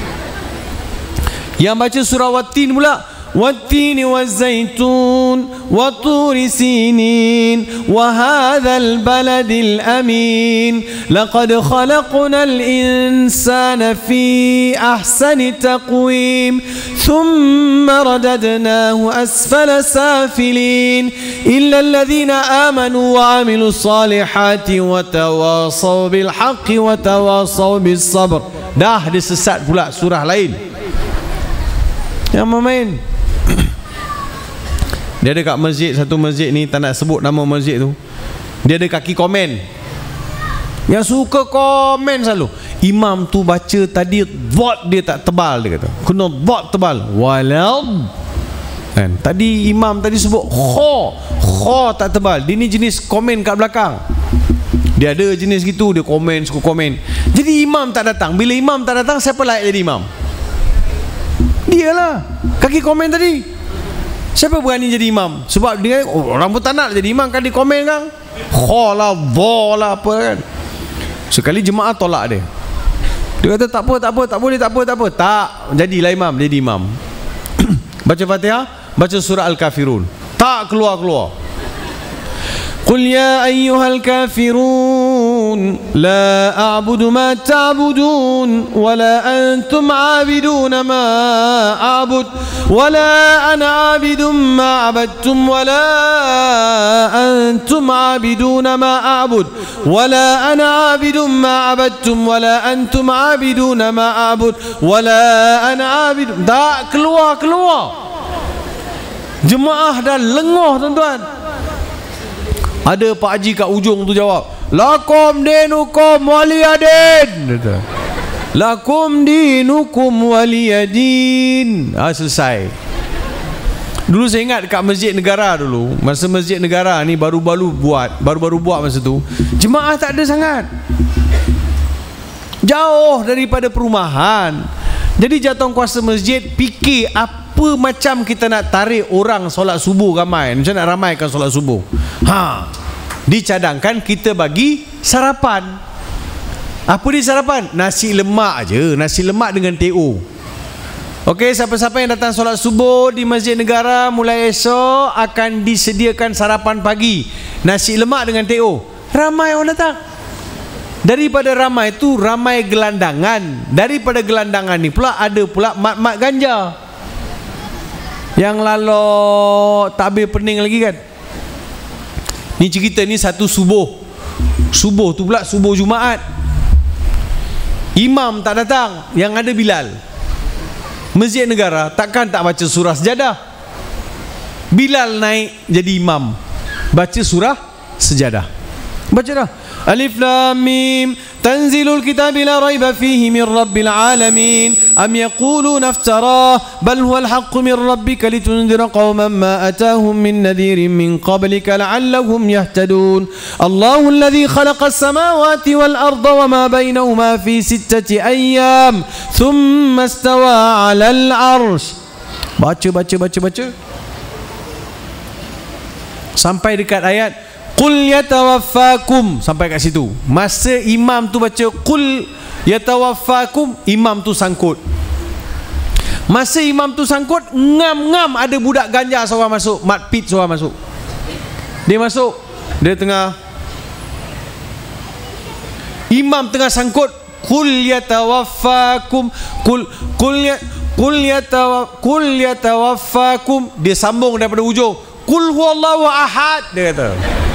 Yang baca surah Wat-Tin pula, Wat-Tini waz-Zaitun wa Turi Sinin wa hadzal baladil amin laqad khalaqnal insana fi ahsani taqwim thumma radadnahu asfala safilin illa alladhina amanu wa amilus salihati wa tawasaw bil haqqi wa tawasaw bis sabr. Dah dia sesat pula surah lain. Yang main. Dia ada kat masjid, satu masjid ni tak nak sebut nama masjid tu. Dia ada kaki komen. Yang suka komen selalu. Imam tu baca tadi dhot dia tak tebal, dia kata. Kena dhot tebal. Walad. Kan? Tadi imam tadi sebut kha tak tebal. Dia ni jenis komen kat belakang. Dia ada jenis gitu, dia komen, suka komen. Jadi imam tak datang. Bila imam tak datang, siapa layak jadi imam? Dialah. Kaki komen tadi. Siapa berani jadi imam? Sebab dia orang pun tak nak jadi imam kan, dia komen kan. Khala, bola apa kan. Sekali jemaah tolak dia. Dia kata tak boleh. Tak, jadilah imam, jadi imam. Baca Fatihah, baca surah Al-Kafirun. Tak keluar. Qul ya ayyuhal kafirun la a'budu ma ta'budun wa la antum 'abiduna ma a'bud wa la ana 'abidun ma 'abadtum wa la antum 'abiduna ma a'bud wa la ana 'abidun ma 'abadtum wa la antum 'abiduna ma a'bud wa la ana 'abidun. Tak keluar. Jemaah dah lengoh tuan-tuan. Ada Pak Haji kat ujung tu jawab, lakum dinukum waliyadin. Lakum dinukum waliyadin. Selesai. Dulu saya ingat dekat Masjid Negara dulu, masa Masjid Negara ni baru-baru buat masa tu, jemaah tak ada sangat, jauh daripada perumahan. Jadi jatuhkuasa masjid fikir apa macam kita nak tarik orang solat subuh ramai, macam nak ramaikan solat subuh. Dicadangkan kita bagi sarapan. Apa dia sarapan? Nasi lemak je, nasi lemak dengan TO. Okey, siapa-siapa yang datang solat subuh di Masjid Negara mulai esok akan disediakan sarapan pagi, nasi lemak dengan TO. Ramai orang datang. Daripada ramai tu ramai gelandangan. Daripada gelandangan ni pula ada pula mat-mat ganja yang lalu tak habis pening lagi kan. Ni cerita ni satu subuh tu pula subuh Jumaat. Imam tak datang, yang ada Bilal. Masjid Negara takkan tak baca surah Sejadah. Bilal naik jadi imam, baca surah Sejadah. Baca dah. Alif Lam Mim Tanzilul kitabi la raiba fihi min rabbil alamin am yaquluna iftarah bal huwal haqqu min rabbika litunzira qauman ma atahum min nadhirin min qablika la'allahum yahtadun. Allahu alladhi khalaqa as-samawati wal arda wa ma bainahuma fi 6 ayyam thumma istawa 'alal 'arsy. Baca sampai dekat ayat qul yatawaffakum, sampai kat situ. Masa imam tu baca qul yatawaffakum, imam tu sangkut. Masa imam tu sangkut, ngam-ngam ada budak ganja seorang masuk, matpit seorang masuk. Dia masuk, dia tengah, imam tengah sangkut qul yatawaffakum, qul yatawaffakum, dia sambung daripada ujung qul huwallahu ahad, dia kata.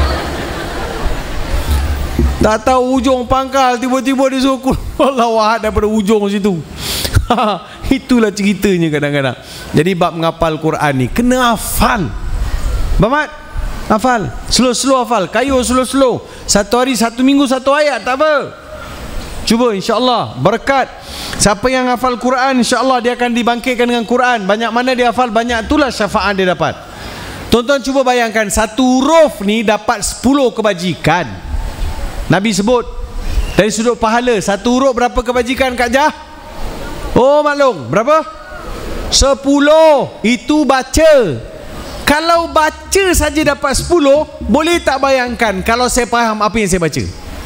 Tak tahu ujung pangkal, tiba-tiba dia suruh qul huwallahu ahad daripada ujung situ. Itulah ceritanya kadang-kadang. Jadi bab menghafal Quran ni kena hafal. Bamat, hafal, slow-slow hafal, kayu slow-slow. Satu hari, satu minggu, satu ayat, tak apa. Cuba, insya-Allah berkat. Siapa yang hafal Quran, insya-Allah dia akan dibangkitkan dengan Quran. Banyak mana dia hafal, banyak itulah syafaat dia dapat. Tuan-tuan cuba bayangkan, satu huruf ni dapat 10 kebajikan. Nabi sebut dari sudut pahala, satu huruf berapa kebajikan Kak Jah? Oh maklum, berapa? 10. Itu baca. Kalau baca saja dapat 10, boleh tak bayangkan kalau saya faham apa yang saya baca?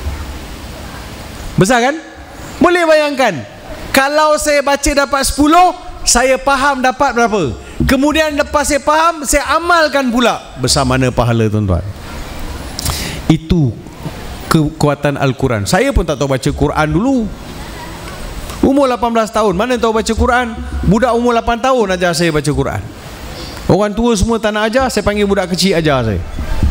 Besar kan? Boleh bayangkan, kalau saya baca dapat 10, saya faham dapat berapa? Kemudian lepas saya faham, saya amalkan pula. Besar mana pahala, tuan-tuan. Itu kekuatan Al-Quran. Saya pun tak tahu baca Quran dulu. Umur 18 tahun, mana tahu baca Quran. Budak umur 8 tahun ajar saya baca Quran. Orang tua semua tak nak ajar, saya panggil budak kecil ajar saya.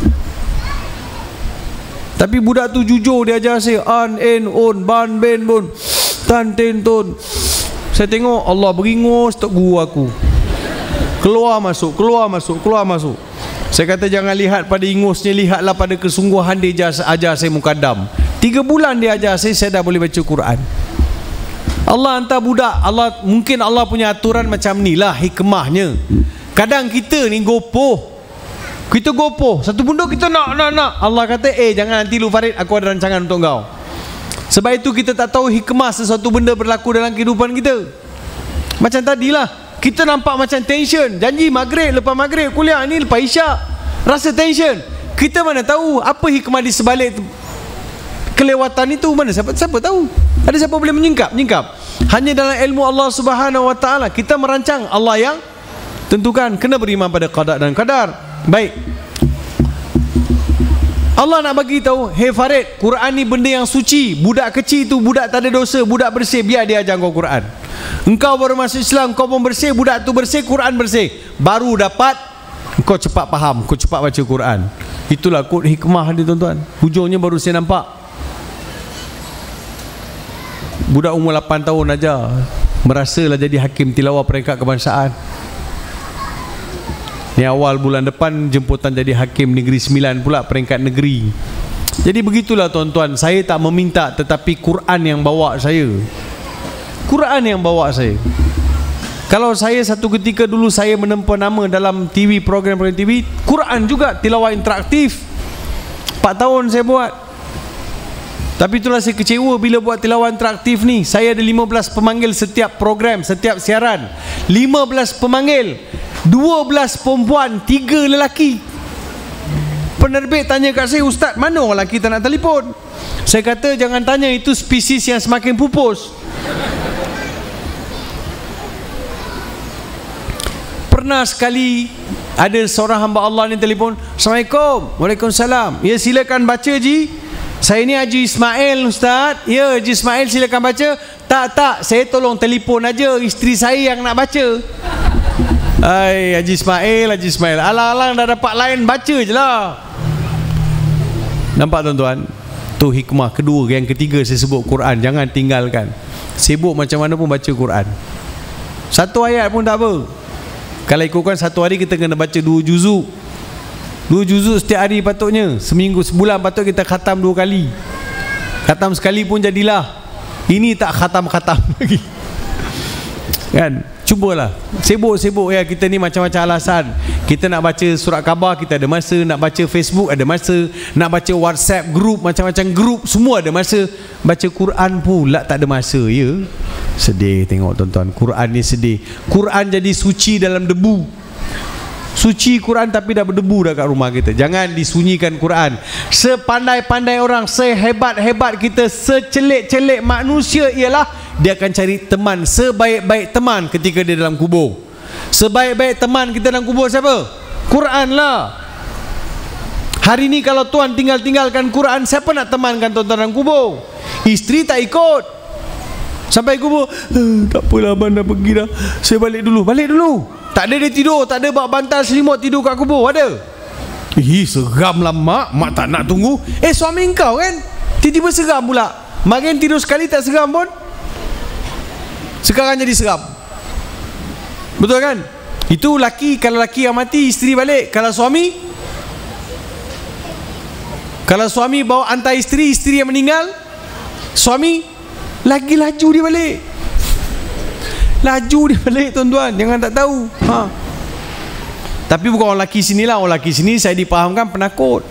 Tapi budak tu jujur, dia ajar saya an, en, on, ban, ben, bon, tan, ten, ton. Saya tengok, Allah beringus tok guru aku. Keluar masuk, keluar masuk, keluar masuk. Saya kata jangan lihat pada ingusnya, lihatlah pada kesungguhan dia ajar saya mukadam. 3 bulan dia ajar saya dah boleh baca Quran. Allah hantar budak. Mungkin Allah punya aturan macam ni lah hikmahnya. Kadang kita ni gopoh. Kita gopoh, satu benda kita nak. Allah kata jangan nanti lu Farid, aku ada rancangan untuk kau. Sebab itu kita tak tahu hikmah sesuatu benda berlaku dalam kehidupan kita. Macam tadilah, kita nampak macam tension. Janji maghrib, lepas maghrib kuliah, ni lepas isyak rasa tension. Kita mana tahu apa hikmah di sebalik kelewatan itu? Mana siapa tahu? Ada siapa boleh menyingkap? Hanya dalam ilmu Allah Subhanahu wa taala kita merancang. Allah yang tentukan. Kena beriman pada qada dan qadar. Baik, Allah nak bagi tahu, hey Farid, Quran ni benda yang suci. Budak kecil tu, budak tak ada dosa, budak bersih, biar dia ajar kau Quran. Engkau baru masuk Islam, kau pun bersih, budak tu bersih, Quran bersih, baru dapat kau cepat faham, kau cepat baca Quran. Itulah kod hikmah dia, tuan-tuan. Hujungnya baru saya nampak. Budak umur 8 tahun aja merasalah jadi hakim tilawah peringkat kebangsaan. Ni awal bulan depan jemputan jadi hakim negeri 9 pula, peringkat negeri. Jadi begitulah tuan-tuan, saya tak meminta, tetapi Quran yang bawa saya. Quran yang bawa saya. Kalau saya satu ketika dulu saya menempa nama dalam TV, program TV, Quran juga, tilawah interaktif. 4 tahun saya buat. Tapi itulah saya kecewa bila buat tilawah interaktif ni. Saya ada 15 pemanggil setiap program, setiap siaran. 15 pemanggil, 12 perempuan, 3 lelaki. Penerbit tanya kat saya, Ustaz, mana orang lelaki tak nak telefon? Saya kata jangan tanya, itu spesies yang semakin pupus. Pernah sekali ada seorang hamba Allah ni telefon, Assalamualaikum. Waalaikumsalam. Ya, silakan baca Ji. Saya ni Haji Ismail, Ustaz. Ya, Haji Ismail, silakan baca. Tak, saya tolong telefon aja, isteri saya yang nak baca. Hai, Haji Ismail, alang-alang dah dapat line, baca je lah. Nampak tuan-tuan? Tu hikmah kedua. Yang ketiga saya sebut Quran, jangan tinggalkan. Sibuk macam mana pun baca Quran. Satu ayat pun tak apa. Kalau ikutkan satu hari kita kena baca 2 juzuk. 2 juzuk setiap hari patutnya. Seminggu, sebulan patut kita khatam 2 kali. Khatam sekali pun jadilah. Ini tak khatam-khatam lagi. Kan? Cubalah. Sibuk-sibuk ya, kita ni macam-macam alasan. Kita nak baca surat khabar, kita ada masa. Nak baca Facebook, ada masa. Nak baca WhatsApp group, macam-macam group, semua ada masa. Baca Quran pula tak ada masa, ya. Sedih tengok tuan-tuan. Quran ni sedih. Quran jadi suci dalam debu. Suci Quran tapi dah berdebu dah kat rumah kita. Jangan disunyikan Quran. Sepandai-pandai orang, sehebat-hebat kita, secelik-celik manusia ialah dia akan cari teman, sebaik-baik teman ketika dia dalam kubur. Sebaik-baik teman kita dalam kubur siapa? Quran lah. Hari ni kalau tuan tinggalkan Quran, siapa nak temankan tuan dalam kubur? Isteri tak ikut. Sampai kubur, tak apalah abang dah pergi dah, saya balik dulu. Balik dulu. Tak ada dia tidur, tak ada bawa bantal selimut tidur kat kubur, ada? Seram lah mak. Mak tak nak tunggu. Suami kau kan tiba-tiba seram pula. Mak kan tidur sekali tak seram pun, sekarang jadi seram. Betul kan? Itu laki. Kalau laki yang mati, isteri balik. Kalau suami bawa hantar isteri yang meninggal, suami lagi laju dia balik. Laju dia balik tuan-tuan. Jangan tak tahu. Tapi bukan orang lelaki sini lah. Orang lelaki sini saya dipahamkan penakut.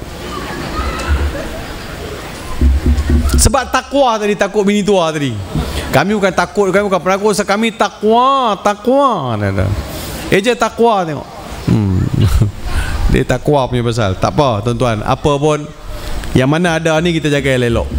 Sebab takwa tadi, takut bini tua tadi. Kami bukan takut, kami bukan penakut, kami takwa. Eja takwa tengok. Dia takwa punya pasal. Tak apa tuan-tuan, apa pun yang mana ada ni kita jaga elok.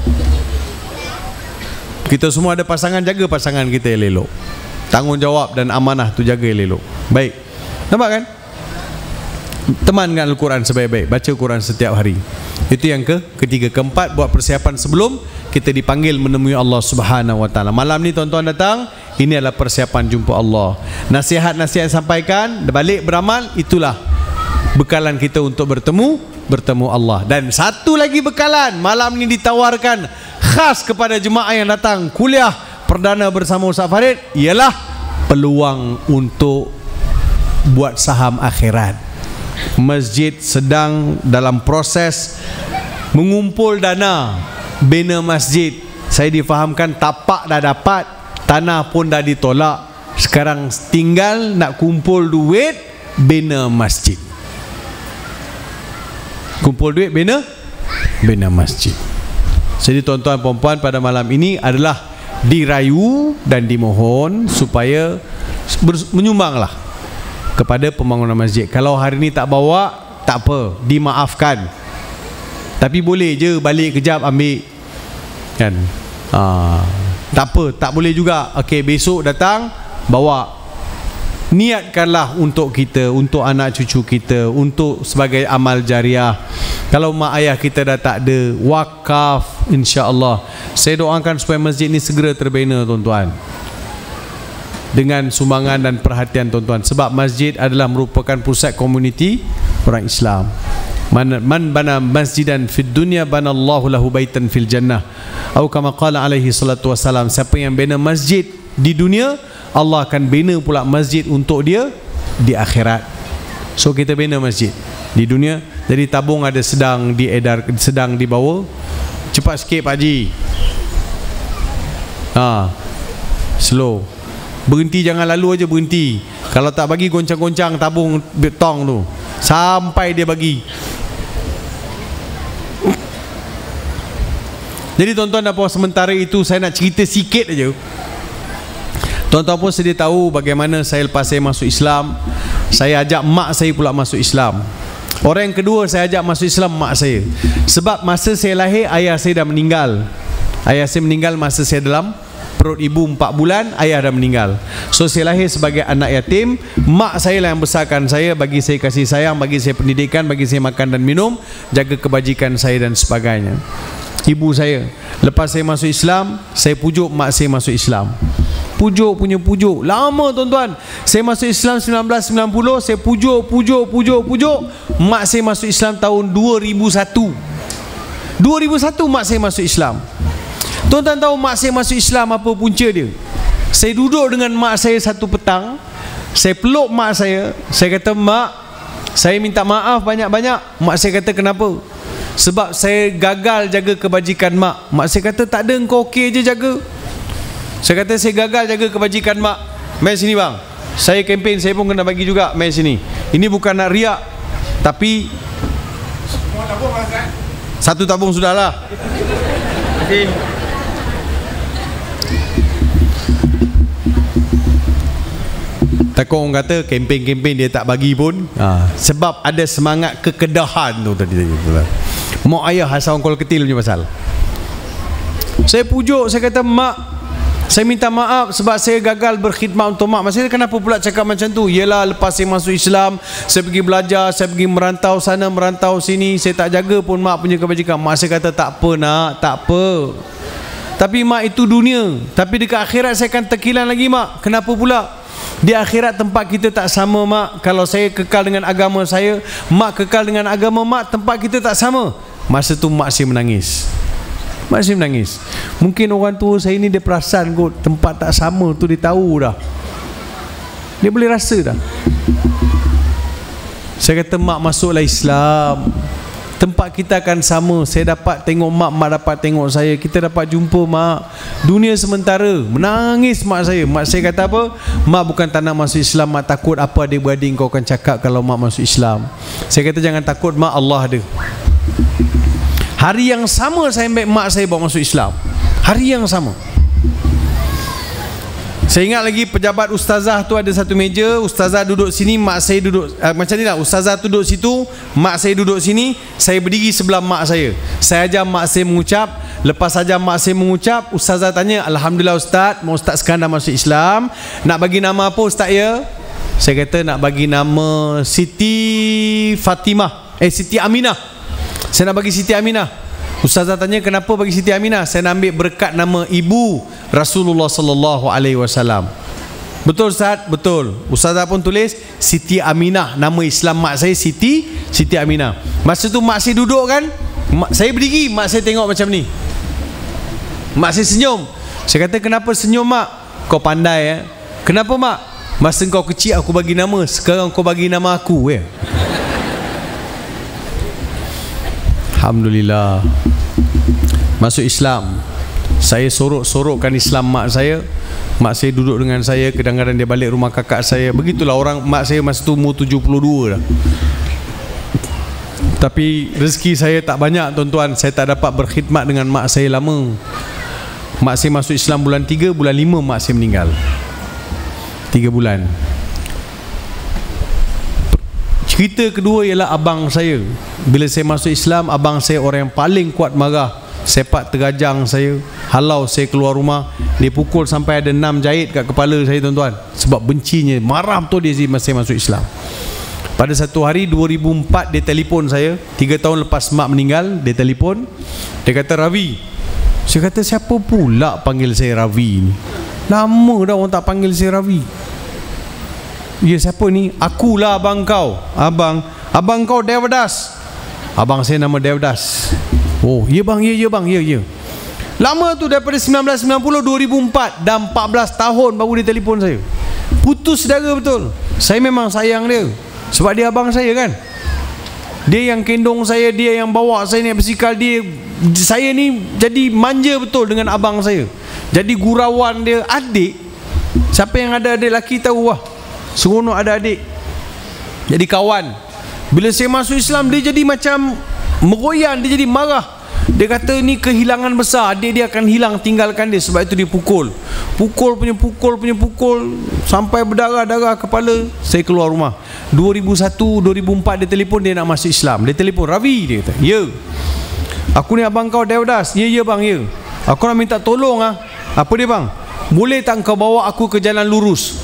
Kita semua ada pasangan, jaga pasangan kita elok. Tanggungjawab dan amanah tu jaga elok. Baik. Nampak kan? Temankan Al-Quran sebaik-baik. Baca Quran setiap hari. Itu yang ketiga. Keempat, buat persiapan sebelum kita dipanggil menemui Allah Subhanahu Wa Taala. Malam ni tuan-tuan datang, ini adalah persiapan jumpa Allah. Nasihat-nasihat sampaikan, balik beramal, itulah bekalan kita untuk bertemu Allah. Dan satu lagi bekalan malam ni ditawarkan khas kepada jemaah yang datang kuliah perdana bersama Ustaz Farid, ialah peluang untuk buat saham akhirat. Masjid sedang dalam proses mengumpul dana bina masjid. Saya difahamkan tapak dah dapat, tanah pun dah ditolak. Sekarang tinggal nak kumpul duit bina masjid. Kumpul duit bina masjid. Jadi tuan-tuan puan-puan, pada malam ini adalah dirayu dan dimohon supaya menyumbanglah kepada pembangunan masjid. Kalau hari ni tak bawa, tak apa, dimaafkan. Tapi boleh je balik kejap ambil, kan? Tak apa, tak boleh juga. Okey, besok datang bawa. Niatkanlah untuk kita, untuk anak cucu kita, untuk sebagai amal jariah. Kalau mak ayah kita dah tak ada, wakaf, insya-Allah. Saya doakan supaya masjid ni segera terbina tuan-tuan, dengan sumbangan dan perhatian tuan-tuan. Sebab masjid adalah merupakan pusat komuniti orang Islam. Man bana masjidan fid dunya banallahu lahu baitan fil jannah. Atau kama qala alaihi salatu wasalam, siapa yang bina masjid di dunia, Allah akan bina pula masjid untuk dia di akhirat. So kita bina masjid di dunia. Jadi tabung ada sedang diedar, sedang dibawa. Cepat sikit Pak Haji. Slow. Berhenti, jangan lalu aja berhenti. Kalau tak bagi, goncang-goncang tabung betong tu sampai dia bagi. Jadi tuan-tuan dan puan, sementara itu saya nak cerita sikit aja. Tuan-tuan pun sedia tahu bagaimana saya lepas saya masuk Islam, saya ajak mak saya pula masuk Islam. Orang yang kedua saya ajak masuk Islam, mak saya. Sebab masa saya lahir, ayah saya dah meninggal. Ayah saya meninggal masa saya dalam perut ibu 4 bulan, ayah dah meninggal. So saya lahir sebagai anak yatim. Mak saya lah yang besarkan saya, bagi saya kasih sayang, bagi saya pendidikan, bagi saya makan dan minum, jaga kebajikan saya dan sebagainya. Ibu saya, lepas saya masuk Islam, saya pujuk mak saya masuk Islam. Pujuk punya pujuk lama tuan-tuan. Saya masuk Islam 1990, saya pujuk. Mak saya masuk Islam tahun 2001. 2001 mak saya masuk Islam. Tuan-tuan tahu mak saya masuk Islam apa punca dia? Saya duduk dengan mak saya satu petang, saya peluk mak saya kata, mak, saya minta maaf banyak-banyak. Mak saya kata, kenapa? sebab saya gagal jaga kebajikan mak. Mak saya kata, tak ada, engkau okey je jaga. Saya kata, saya gagal jaga kebajikan mak. Mai sini bang, saya kempen, saya pun kena bagi juga. Mai sini. Ini bukan nak riak, tapi satu tabung sudahlah. Okay. Takut orang kata kempen-kempen dia tak bagi pun, sebab ada semangat kekedahan tu tadi. Mak ayah asal kol ketil punya pasal. Saya pujuk, saya kata, mak, saya minta maaf sebab saya gagal berkhidmat untuk mak. Maksudnya kenapa pula cakap macam tu? Yelah, lepas saya masuk Islam, saya pergi belajar, saya pergi merantau sana, merantau sini, saya tak jaga pun mak punya kebajikan. Mak saya kata, tak apa nak, tak apa. Tapi mak, itu dunia. Tapi dekat akhirat saya akan terkilan lagi mak. Kenapa pula? Di akhirat tempat kita tak sama mak. Kalau saya kekal dengan agama saya, mak kekal dengan agama mak, tempat kita tak sama. Masa tu mak saya menangis. Mak saya menangis. Mungkin orang tua saya ni dia perasan kot, tempat tak sama tu dia tahu dah. Dia boleh rasa dah. Saya kata, mak masuklah Islam, tempat kita akan sama. Saya dapat tengok mak, mak dapat tengok saya, kita dapat jumpa mak. Dunia sementara. Menangis mak saya. Mak saya kata apa? Mak bukan tak nak masuk Islam, mak takut apa adik-beradik kau akan cakap kalau mak masuk Islam. Saya kata, jangan takut mak, Allah ada. Hari yang sama saya ambil mak saya bawa masuk Islam. Hari yang sama. Saya ingat lagi pejabat ustazah tu ada satu meja, ustazah duduk sini, mak saya duduk macam ni lah, ustazah tu duduk situ, mak saya duduk sini, saya berdiri sebelah mak saya. Saya ajar mak saya mengucap. Lepas ajar mak saya mengucap, ustazah tanya, alhamdulillah ustaz, mau ustaz sekarang dah masuk Islam, nak bagi nama apa ustaz ya? Saya kata, nak bagi nama Siti Fatimah, Siti Aminah. Saya nak bagi Siti Aminah. Ustazah tanya, kenapa bagi Siti Aminah? Saya nak ambil berkat nama ibu Rasulullah sallallahu alaihi wasallam. Betul Ustaz? Betul. Ustazah pun tulis Siti Aminah, nama Islam mak saya Siti Aminah. Masa tu mak saya duduk kan, saya berdiri, mak saya tengok macam ni. Mak saya senyum. Saya kata, kenapa senyum mak? Kau pandai Kenapa mak? Masa kau kecil aku bagi nama, sekarang kau bagi nama aku Alhamdulillah. Masuk Islam. Saya sorok-sorokkan Islam mak saya. Mak saya duduk dengan saya, kadang-kadang dia balik rumah kakak saya. Begitulah orang. Mak saya masa tu umur 72 dah. Tapi rezeki saya tak banyak tuan-tuan. Saya tak dapat berkhidmat dengan mak saya lama. Mak saya masuk Islam bulan 3, bulan 5 mak saya meninggal. 3 bulan. Cerita kedua ialah abang saya. Bila saya masuk Islam, abang saya orang yang paling kuat marah. Sepak terajang saya, halau saya keluar rumah. Dia pukul sampai ada 6 jahit kat kepala saya tuan-tuan. Sebab bencinya, marah betul dia masa saya masuk Islam. Pada satu hari 2004 dia telefon saya, 3 tahun lepas mak meninggal. Dia telefon, dia kata, Ravi. Saya kata, siapa pula panggil saya Ravi ni? Lama dah orang tak panggil saya Ravi. Ya, siapa ni? Akulah abang kau. Abang kau Devdas. Abang saya nama Devdas. Oh, ya bang, ya bang, ya. Lama tu, daripada 1990, 2004, dah 14 tahun baru dia telefon saya. Putus saudara betul. Saya memang sayang dia, sebab dia abang saya kan. Dia yang kendong saya, dia yang bawa saya naik basikal dia. Saya ni jadi manja betul dengan abang saya. Jadi gurauan dia. Adik, siapa yang ada adik lelaki tahu lah, seronok ada adik. Jadi kawan. Bila saya masuk Islam, dia jadi macam meroyan, dia jadi marah. Dia kata ni kehilangan besar, adik dia akan hilang, tinggalkan dia. Sebab itu dia pukul sampai berdarah-darah kepala. Saya keluar rumah 2001, 2004 dia telefon, dia nak masuk Islam. Dia telefon, Ravi, dia kata, ya, aku ni abang kau Devdas. Ya bang, ya. Aku nak minta tolong Apa dia bang? Boleh tak kau bawa aku ke jalan lurus?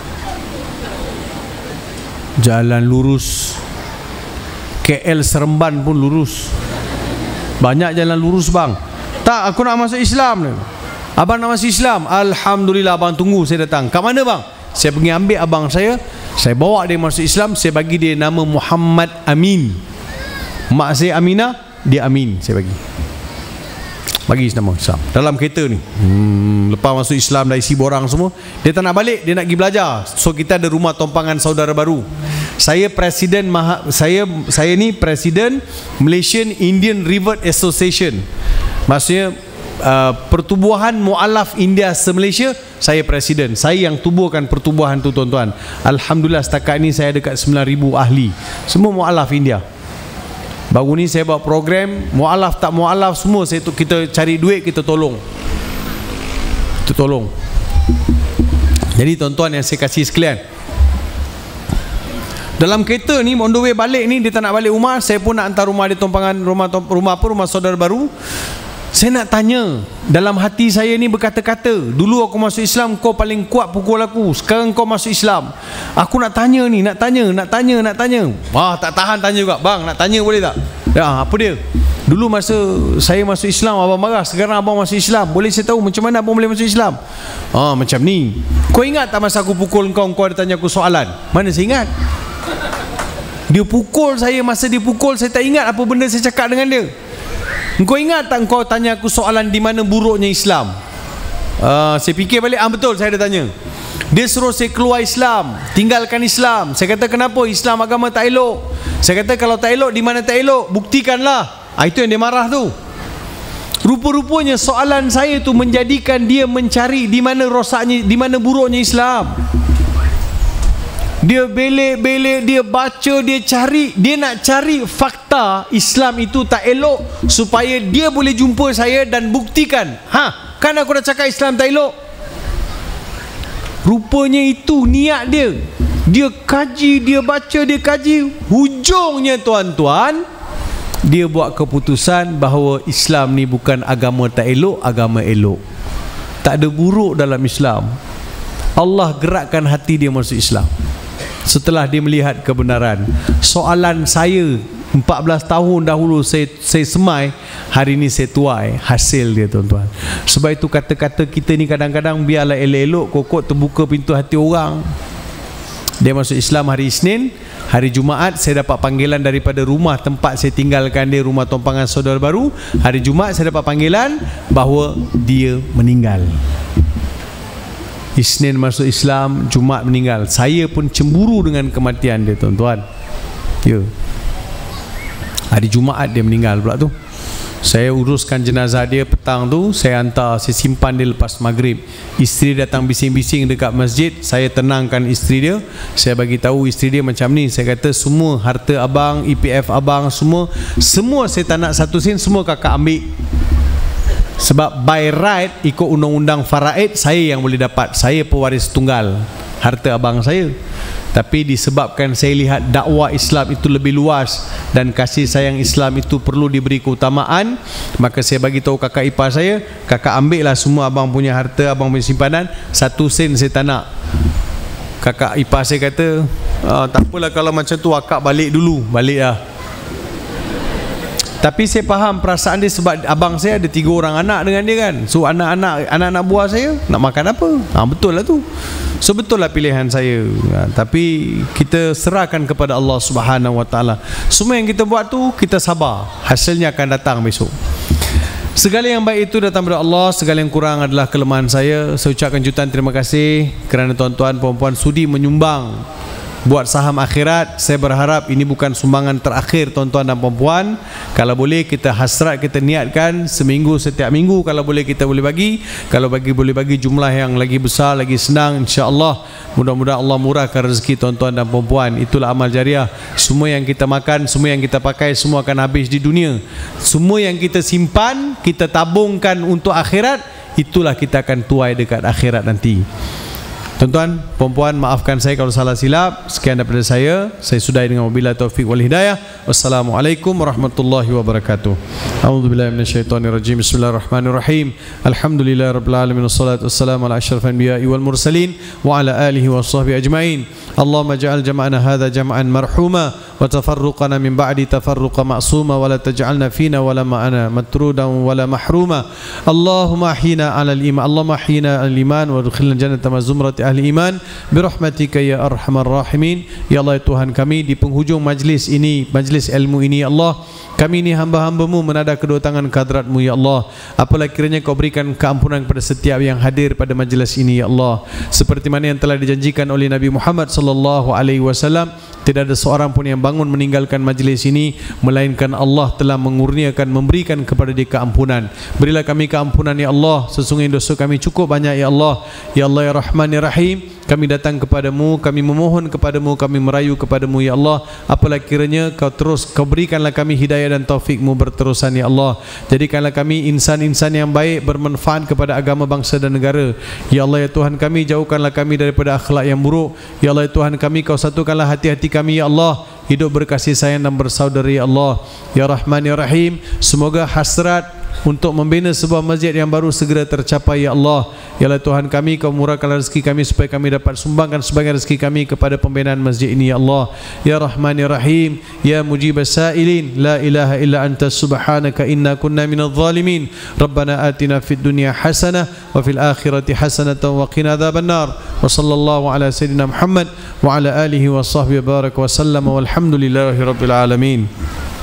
Jalan lurus KL Seremban pun lurus. Banyak jalan lurus bang. Tak, aku nak masuk Islam. Abang nak masuk Islam? Alhamdulillah, abang tunggu, saya datang. Kat mana bang? Saya pergi ambil abang saya bawa dia masuk Islam. Saya bagi dia nama Muhammad Amin. Mak saya Aminah, dia Amin. Saya bagi nama Islam dalam kereta ni. Lepas masuk Islam dah isi borang semua, dia tak nak balik, dia nak pergi belajar. So kita ada rumah tompangan saudara baru. Saya presiden saya ni presiden Malaysian Indian River Association. Maksudnya Pertubuhan Mu'alaf India se-Malaysia, saya presiden. Saya yang tubuhkan pertubuhan tu, tuan-tuan. Alhamdulillah setakat ni saya dekat 9,000 ahli, semua Mu'alaf India. Baru ni saya buat program mu'alaf tak mu'alaf semua kita cari duit, kita tolong. Jadi tuan-tuan yang saya kasih sekalian, dalam kereta ni on the way balik ni, dia tak nak balik rumah, saya pun nak hantar rumah dia tumpangan, rumah saudara baru. Saya nak tanya, dalam hati saya ni berkata-kata, dulu aku masuk Islam kau paling kuat pukul aku, sekarang kau masuk Islam. Aku nak tanya ni, nak tanya. Wah, tak tahan tanya juga. Bang, nak tanya boleh tak? Ya, apa dia? Dulu masa saya masuk Islam abang marah, sekarang abang masuk Islam, boleh saya tahu macam mana abang boleh masuk Islam? Macam ni. Kau ingat tak masa aku pukul kau ada tanya aku soalan? Mana saya ingat? Dia pukul saya, masa dia pukul saya tak ingat apa benda saya cakap dengan dia. Kau ingat tak kau tanya aku soalan di mana buruknya Islam? Saya fikir balik, betul saya ada tanya. Dia suruh saya keluar Islam, tinggalkan Islam. Saya kata kenapa? Islam agama tak elok. Saya kata kalau tak elok, di mana tak elok? Buktikanlah. Itu yang dia marah tu. Rupa-rupanya soalan saya tu menjadikan dia mencari di mana rosaknya, di mana buruknya Islam. Dia belik-belik, dia baca, dia cari, dia nak cari fakta Islam itu tak elok supaya dia boleh jumpa saya dan buktikan. Kan aku dah cakap Islam tak elok. Rupanya itu niat dia. Dia kaji, dia baca, dia kaji. Hujungnya tuan-tuan, dia buat keputusan bahawa Islam ni bukan agama tak elok, agama elok. Tak ada buruk dalam Islam. Allah gerakkan hati dia masuk Islam setelah dia melihat kebenaran. Soalan saya 14 tahun dahulu saya semai, hari ni saya tuai hasil dia, tuan-tuan. Sebab itu kata-kata kita ni kadang-kadang biarlah elok-elok, kokok terbuka pintu hati orang. Dia masuk Islam hari Isnin, hari Jumaat saya dapat panggilan daripada rumah tempat saya tinggalkan dia, rumah tumpangan saudara baru. Hari Jumaat saya dapat panggilan bahawa dia meninggal. Isnin masuk Islam, Jumaat meninggal. Saya pun cemburu dengan kematian dia, tuan-tuan. Ya. Hari Jumaat dia meninggal pula tu. Saya uruskan jenazah dia petang tu, saya hantar, saya simpan dia lepas maghrib. Isteri datang bising-bising dekat masjid, saya tenangkan isteri dia. Saya bagi tahu isteri dia macam ni, saya kata semua harta abang, EPF abang, semua saya tak nak satu sen, semua kakak ambil. Sebab by right, ikut undang-undang faraid, saya yang boleh dapat. Saya pewaris tunggal harta abang saya. Tapi disebabkan saya lihat dakwah Islam itu lebih luas dan kasih sayang Islam itu perlu diberi keutamaan, maka saya bagi tahu kakak ipar saya, kakak ambil lah semua abang punya harta, abang punya simpanan, satu sen saya tak nak. Kakak ipar saya kata, tak apalah kalau macam tu, akak balik dulu. Balik lah. Tapi saya faham perasaan dia, sebab abang saya ada 3 orang anak dengan dia kan. So anak-anak buah saya nak makan apa? Betul lah tu. So betul lah pilihan saya. Tapi kita serahkan kepada Allah Subhanahu Wa Taala. Semua yang kita buat tu kita sabar, hasilnya akan datang besok. Segala yang baik itu datang dari Allah, segala yang kurang adalah kelemahan saya. Saya ucapkan jutaan terima kasih kerana tuan-tuan puan-puan sudi menyumbang buat saham akhirat. Saya berharap ini bukan sumbangan terakhir tuan-tuan dan puan-puan. Kalau boleh kita hasrat, kita niatkan seminggu, setiap minggu kalau boleh kita boleh bagi. Kalau boleh bagi jumlah yang lagi besar, lagi senang, insya-Allah. Mudah-mudahan Allah murahkan rezeki tuan-tuan dan puan-puan. Itulah amal jariah. Semua yang kita makan, semua yang kita pakai, semua akan habis di dunia. Semua yang kita simpan, kita tabungkan untuk akhirat, itulah kita akan tuai dekat akhirat nanti. Tuan-tuan, puan-puan, maafkan saya kalau salah silap. Sekian daripada saya sudahi dengan wabillahi taufik wal hidayah. Wassalamualaikum warahmatullahi wabarakatuh. A'udzubillahi minasyaitonirrajim. Bismillahirrahmanirrahim. Alhamdulillahirabbil alamin, wassalatu wassalamu ala asyrafil anbiya'i wal mursalin wa ala alihi washabbihi ajmain. Allahumma ja'al jam'ana hadza jam'an marhuma wa tafarruqana min ba'di tafarruqa ma'suma wa la taj'alna fina wa la ma'ana matrudan wa la mahruma. Allahumma ahyina 'alal iman, Allahumma ahyina 'alal iman wa adkhilna jannata ma zumrati ahli iman birahmatika ya arhamar rahimin. Ya Allah ya Tuhan kami, di penghujung majlis ini, majlis ilmu ini ya Allah, kami ini hamba-hamba-Mu menada kedua tangan ke hadrat-Mu ya Allah. Apalah kiranya Kau berikan keampunan kepada setiap yang hadir pada majlis ini ya Allah, seperti mana yang telah dijanjikan oleh Nabi Muhammad sallallahu alaihi wasallam. Tidak ada seorang pun yang bangun meninggalkan majlis ini melainkan Allah telah mengurniakan, memberikan kepada dia keampunan. Berilah kami keampunan ya Allah, sesungguhnya dosa kami cukup banyak ya Allah. Ya Allah ya Rahman ya Rahim, kami datang kepadamu, kami memohon kepadamu, kami merayu kepadamu ya Allah. Apalah kiranya Kau berikanlah kami hidayah dan taufik-Mu berterusan ya Allah. Jadikanlah kami insan-insan yang baik, bermanfaat kepada agama, bangsa dan negara. Ya Allah ya Tuhan kami, jauhkanlah kami daripada akhlak yang buruk. Ya Allah ya Tuhan kami, Kau satukanlah hati-hati kami ya Allah, hidup berkasih sayang dan bersaudara ya Allah. Ya Rahman ya Rahim, semoga hasrat untuk membina sebuah masjid yang baru segera tercapai ya Allah. Ya Allah Tuhan kami, Kau murahkanlah rezeki kami supaya kami dapat sumbangkan sebagian rezeki kami kepada pembinaan masjid ini ya Allah. Ya Rahman ya Rahim, ya mujibas sa'ilin, la ilaha illa anta subhanaka inna kunna minadh zalimin. Rabbana atina fid dunya hasanah wa fil akhirati hasanatan wa qina adzabannar. Wa sallallahu ala sayyidina Muhammad wa ala alihi wa sahbihi baraka wa sallama walhamdulillahi rabbil alamin.